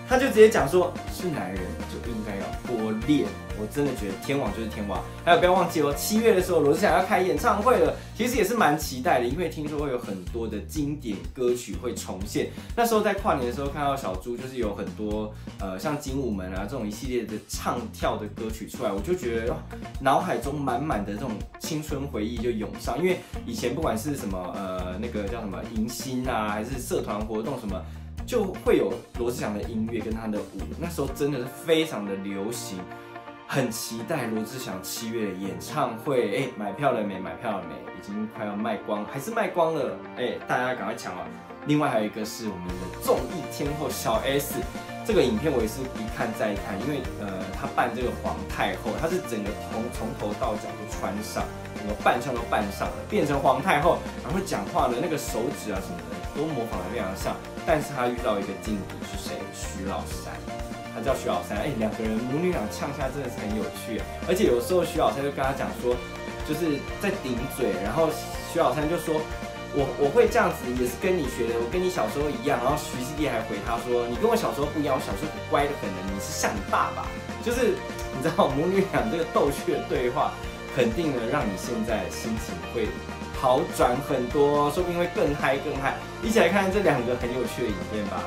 他就直接讲说，是男人就应该要多练。我真的觉得天王就是天王。还有不要忘记哦，七月的时候罗志祥要开演唱会了，其实也是蛮期待的，因为听说会有很多的经典歌曲会重现。那时候在跨年的时候看到小猪，就是有很多呃像精武门啊这种一系列的唱跳的歌曲出来，我就觉得脑海中满满的这种青春回忆就涌上。因为以前不管是什么呃那个叫什么迎新啊，还是社团活动什么，就会有罗志祥的音乐跟他的舞，那时候真的是非常的流行。很期待罗志祥七月的演唱会，哎、欸，买票了没？买票了没？已经快要卖光，还是卖光了？哎、欸，大家赶快抢哦！另外还有一个是我们的综艺天后小 S， 这个影片我也是一看再看，因为呃，她扮这个皇太后，她是整个从从头到脚都穿上，整个扮相都扮上了，变成皇太后，然后讲话呢，那个手指啊什么的都模仿得非常像。但是她遇到一个劲敌是谁？徐老三。他叫徐老三，哎、欸，两个人母女俩呛下真的是很有趣，而且有时候徐老三就跟他讲说，就是在顶嘴，然后徐老三就说，我我会这样子也是跟你学的，我跟你小时候一样，然后徐熙娣还回他说，你跟我小时候不一样，我小时候很乖的很的，你是像你爸爸，就是你知道母女俩这个逗趣的对话，肯定呢让你现在心情会好转很多，说不定会更嗨更嗨，一起来看这两个很有趣的影片吧。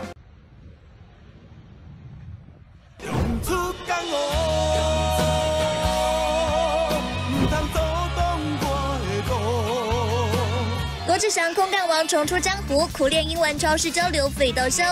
罗志祥空干王重出江湖，苦练英文超市交流费到秀。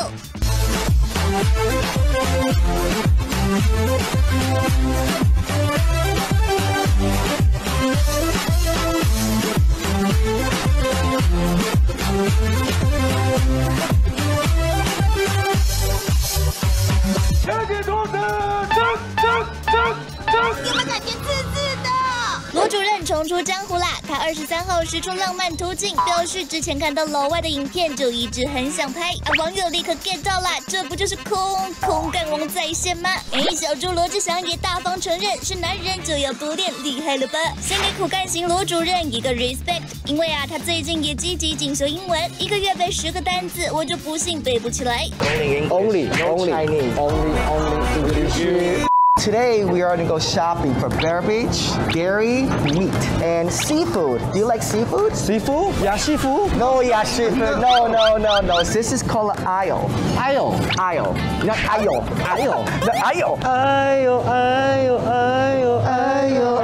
全体同志，争争争争！ 有没有感觉刺刺的？罗主任重出江湖啦！他二十三号释出浪漫途径，表示之前看到老外的影片就一直很想拍，啊，网友立刻 get 到啦，这不就是空空干王在线吗？哎，小猪罗志祥也大方承认，是男人就要多练，厉害了吧？先给苦干型罗主任一个 respect， 因为啊，他最近也积极进修英文，一个月背十个单字，我就不信背不起来。 Only English, only, no Chinese, only, only English. Today we are going to go shopping for Bear Beach, dairy, meat, and seafood. Do you like seafood? Seafood? Yashifu? No yashifu. No, no, no, no. This is called an aisle. Aisle. Aisle. Not aisle. Aisle. The aisle. Aisle, aisle, aisle, aisle,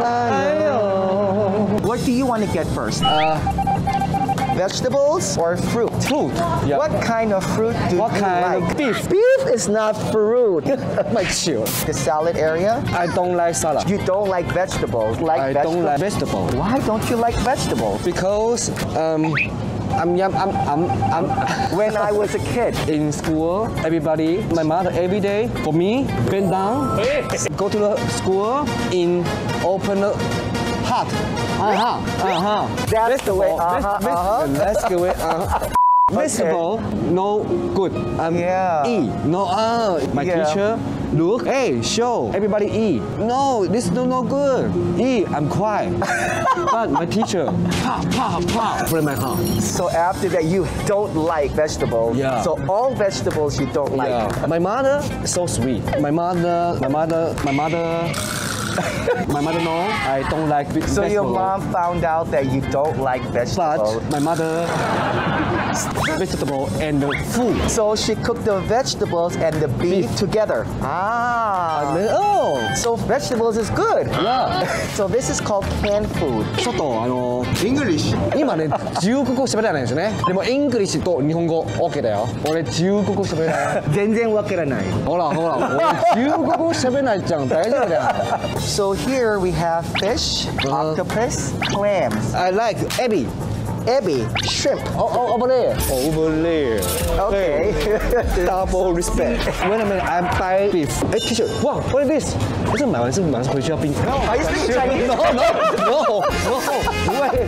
aisle. What do you want to get first? Uh, vegetables or fruit? Fruit. Yeah. What kind of fruit do what you kind like? Of beef. Beef is not fruit. My chill. The salad area? I don't like salad. You don't like vegetables? Like I vegetables? don't like vegetables. Why don't you like vegetables? Because um. I'm, I'm, I'm, I'm, when I was a kid in school, everybody, my mother every day, for me, bend down, go to the school, in open the heart. Uh-huh, uh-huh. That's the way, uh-huh, uh-huh. That's the way, uh-huh. Vegetable, no good. Um, yeah. Eat. No, uh, my yeah. teacher, look, hey, show, everybody eat. No, this is no, no good. Eat, I'm quiet. But my teacher, pa, pa, pa, put in my heart. So after that, you don't like vegetables. Yeah. So all vegetables you don't like. Yeah. My mother, so sweet. My mother, my mother, my mother. My mother know I don't like vegetables. So your mom found out that you don't like vegetables. But my mother vegetable and the food. So she cooked the vegetables and the beef, beef. together. Ah. Then, oh. So vegetables is good. Yeah. So this is called canned food. ちょっとあの English 今ねじゅうごこ喋らないですよね。でも English と日本語 OK だよ。俺じゅうごこ喋らない。全然わからない。ほらほら俺じゅうごこ喋らないじゃん。大丈夫だよ。So here we have fish, uh, octopus, clams. I like ebi. Ebi, shrimp. Oh, oh, over there. Over there. Okay. Hey, double respect. Wait a minute, I'm buying beef. Hey, teacher, wow, what is this? 这是买完是马上回去要冰。No, are you speaking Chinese? No, no, no, no. Wait.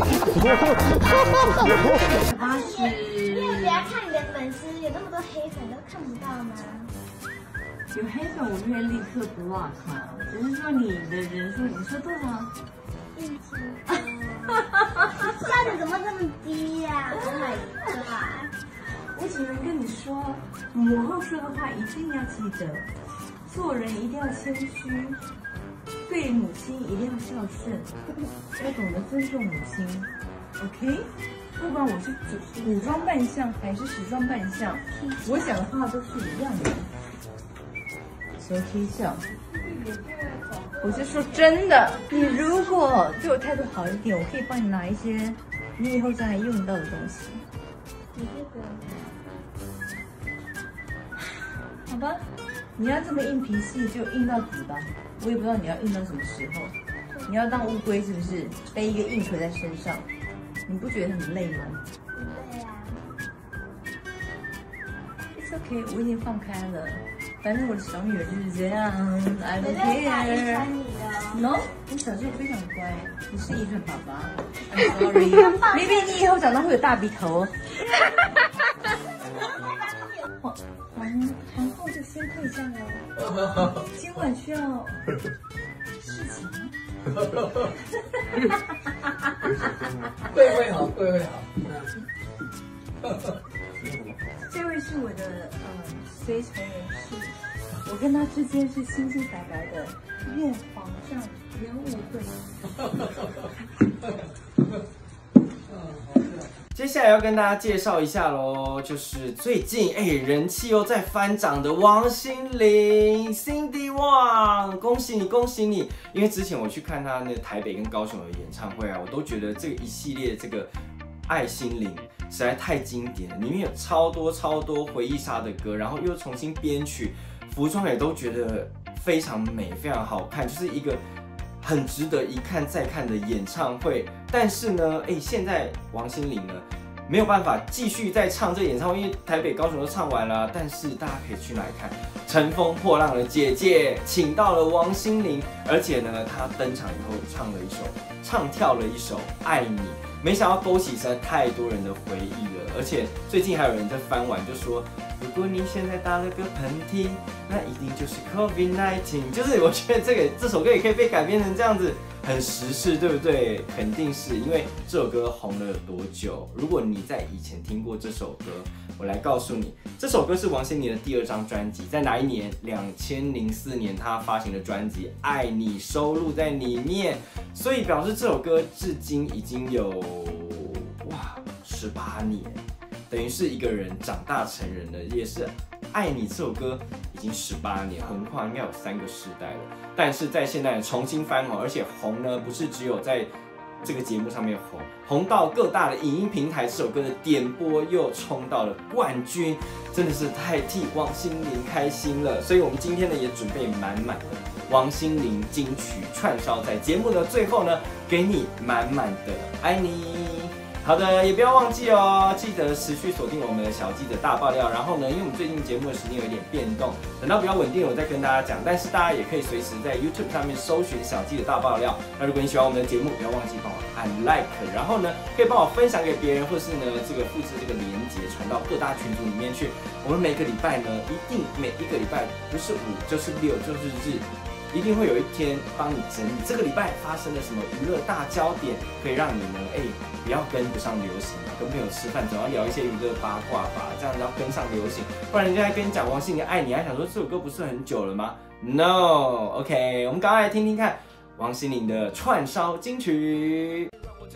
八十。因为不要看你的粉丝有那么多黑粉都看不到吗？有黑粉我就会立刻 block 嘛，只是说你的人数，你说多少？一千。下的怎么这么低呀 ？Oh my god！ 我只能跟你说，母后说的话一定要记得，做人一定要谦虚，对母亲一定要孝顺，要懂得尊重母亲。OK， 不管我是古装扮相还是时装扮相，我讲的话都是一样的。小 K 笑。我是说真的，你如果对我态度好一点，我可以帮你拿一些你以后将来用到的东西。你觉得？好吧，你要这么硬脾气，就硬到底吧。我也不知道你要硬到什么时候。你要当乌龟是不是？背一个硬壳在身上，你不觉得很累吗？ 不累啊。 It's okay， 我已经放开了。反正我的小女儿就是这样 ，I don't care。No， 你小时候非常乖，你是遗传爸爸。I'm sorry，maybe 你以后长大会有大鼻头。皇皇皇后就先退下了，今晚需要事情吗？ 贵会好，贵会好。 这位是我的呃随从人士，我跟他之间是清清白白的，愿皇上不要误会。 接下来要跟大家介绍一下喽，就是最近哎人气又在翻涨的王心凌 Cindy Wang， 恭喜你恭喜你！因为之前我去看她那台北跟高雄的演唱会啊，我都觉得这个一系列这个爱心凌实在太经典了，里面有超多超多回忆杀的歌，然后又重新编曲，服装也都觉得非常美，非常好看，就是一个很值得一看再看的演唱会。但是呢，哎，现在王心凌呢没有办法继续再唱这个演唱会，因为台北、高雄都唱完了。但是大家可以去哪里看？乘风破浪的姐姐请到了王心凌，而且呢，她登场以后唱了一首，唱跳了一首《爱你》。没想到勾起实在太多人的回忆了，而且最近还有人在翻完就说，如果你现在打了个喷嚏，那一定就是 COVID 十九。就是我觉得这个这首歌也可以被改编成这样子，很时事，对不对？肯定是因为这首歌红了有多久？如果你在以前听过这首歌，我来告诉你，这首歌是王心凌的第二张专辑，在哪一年？两千零四年她发行的专辑《爱你》收录在里面，所以表示这首歌至今已经有哇十八年，等于是一个人长大成人了，也是《爱你》这首歌已经十八年，横跨应该有三个世代了。但是在现在重新翻红，而且红呢不是只有在这个节目上面红，红到各大的影音平台，这首歌的点播又冲到了冠军，真的是太替王心凌开心了。所以我们今天呢也准备满满的王心凌金曲串烧，在节目的最后呢，给你满满的爱你。好的，也不要忘记哦，记得持续锁定我们的小记者大爆料。然后呢，因为我们最近节目的时间有一点变动，等到比较稳定，我再跟大家讲。但是大家也可以随时在 YouTube 上面搜寻小记者大爆料。那如果你喜欢我们的节目，不要忘记帮我按 Like， 然后呢，可以帮我分享给别人，或是呢这个复制这个连结传到各大群组里面去。我们每个礼拜呢，一定每一个礼拜不是五就是六就是日。一定会有一天帮你整理这个礼拜发生了什么娱乐大焦点，可以让你呢，哎、欸，不要跟不上流行啊！跟朋友吃饭总要聊一些娱乐八卦吧，这样要跟上流行，不然人家还跟你讲王心凌爱你，还想说这首歌不是很久了吗 ？No，OK，、okay, 我们赶快来听听看王心凌的串烧金曲。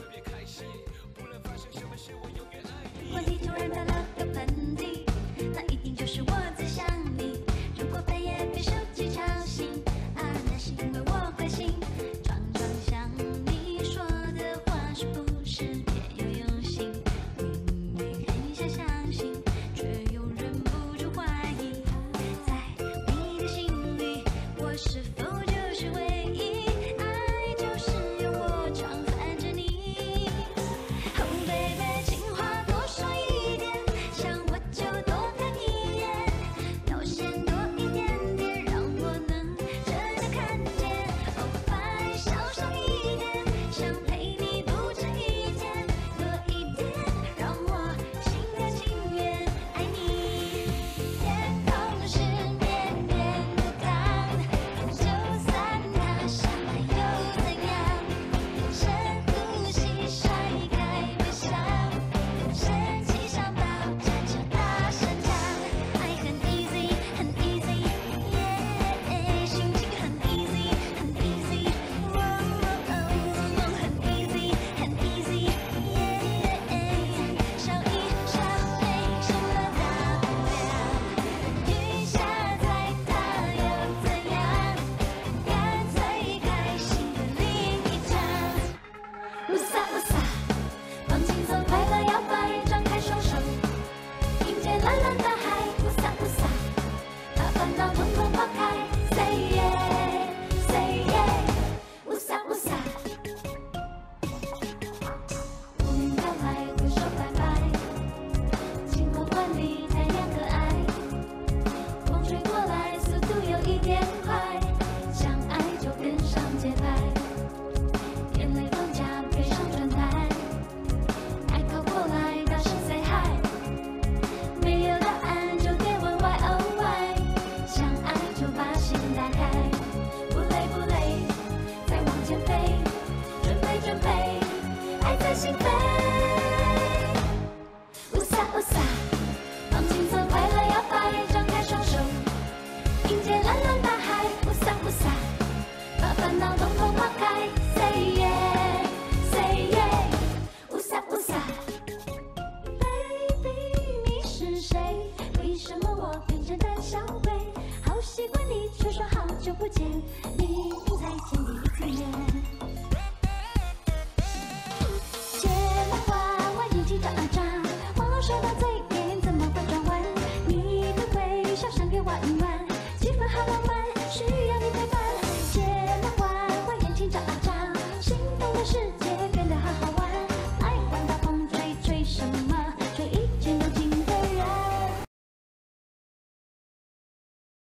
问题突然打了个喷嚏，那一定就是我在想你。如果半夜被手机吵醒。是因为我关心，常常想你说的话是不是别有用心？明明很想相信，却又忍不住怀疑，在你的心里，我是否就是唯一？爱就是由我常烦着你。 烦恼统统抛开 ，Say yeah Say yeah， 乌撒乌撒。乌云飘来，挥手拜拜，晴空万里，太阳可爱。风吹过来，速度有一点快，相爱就跟上节拍。眼泪放假，背上转台，爱靠过来，大声 say hi。没有答案就别问 why oh why， 相爱就把心打开，不累不累，再往前飞，准备准备，爱在心扉。乌撒乌撒，放轻松，快乐摇摆，张开双手，迎接蓝蓝大海。乌撒乌撒，把烦恼统统抛开 ，Say yeah Say yeah， 乌撒乌撒。Baby， 你是谁？为什么我变成胆小鬼？好喜欢你，却说好久不见。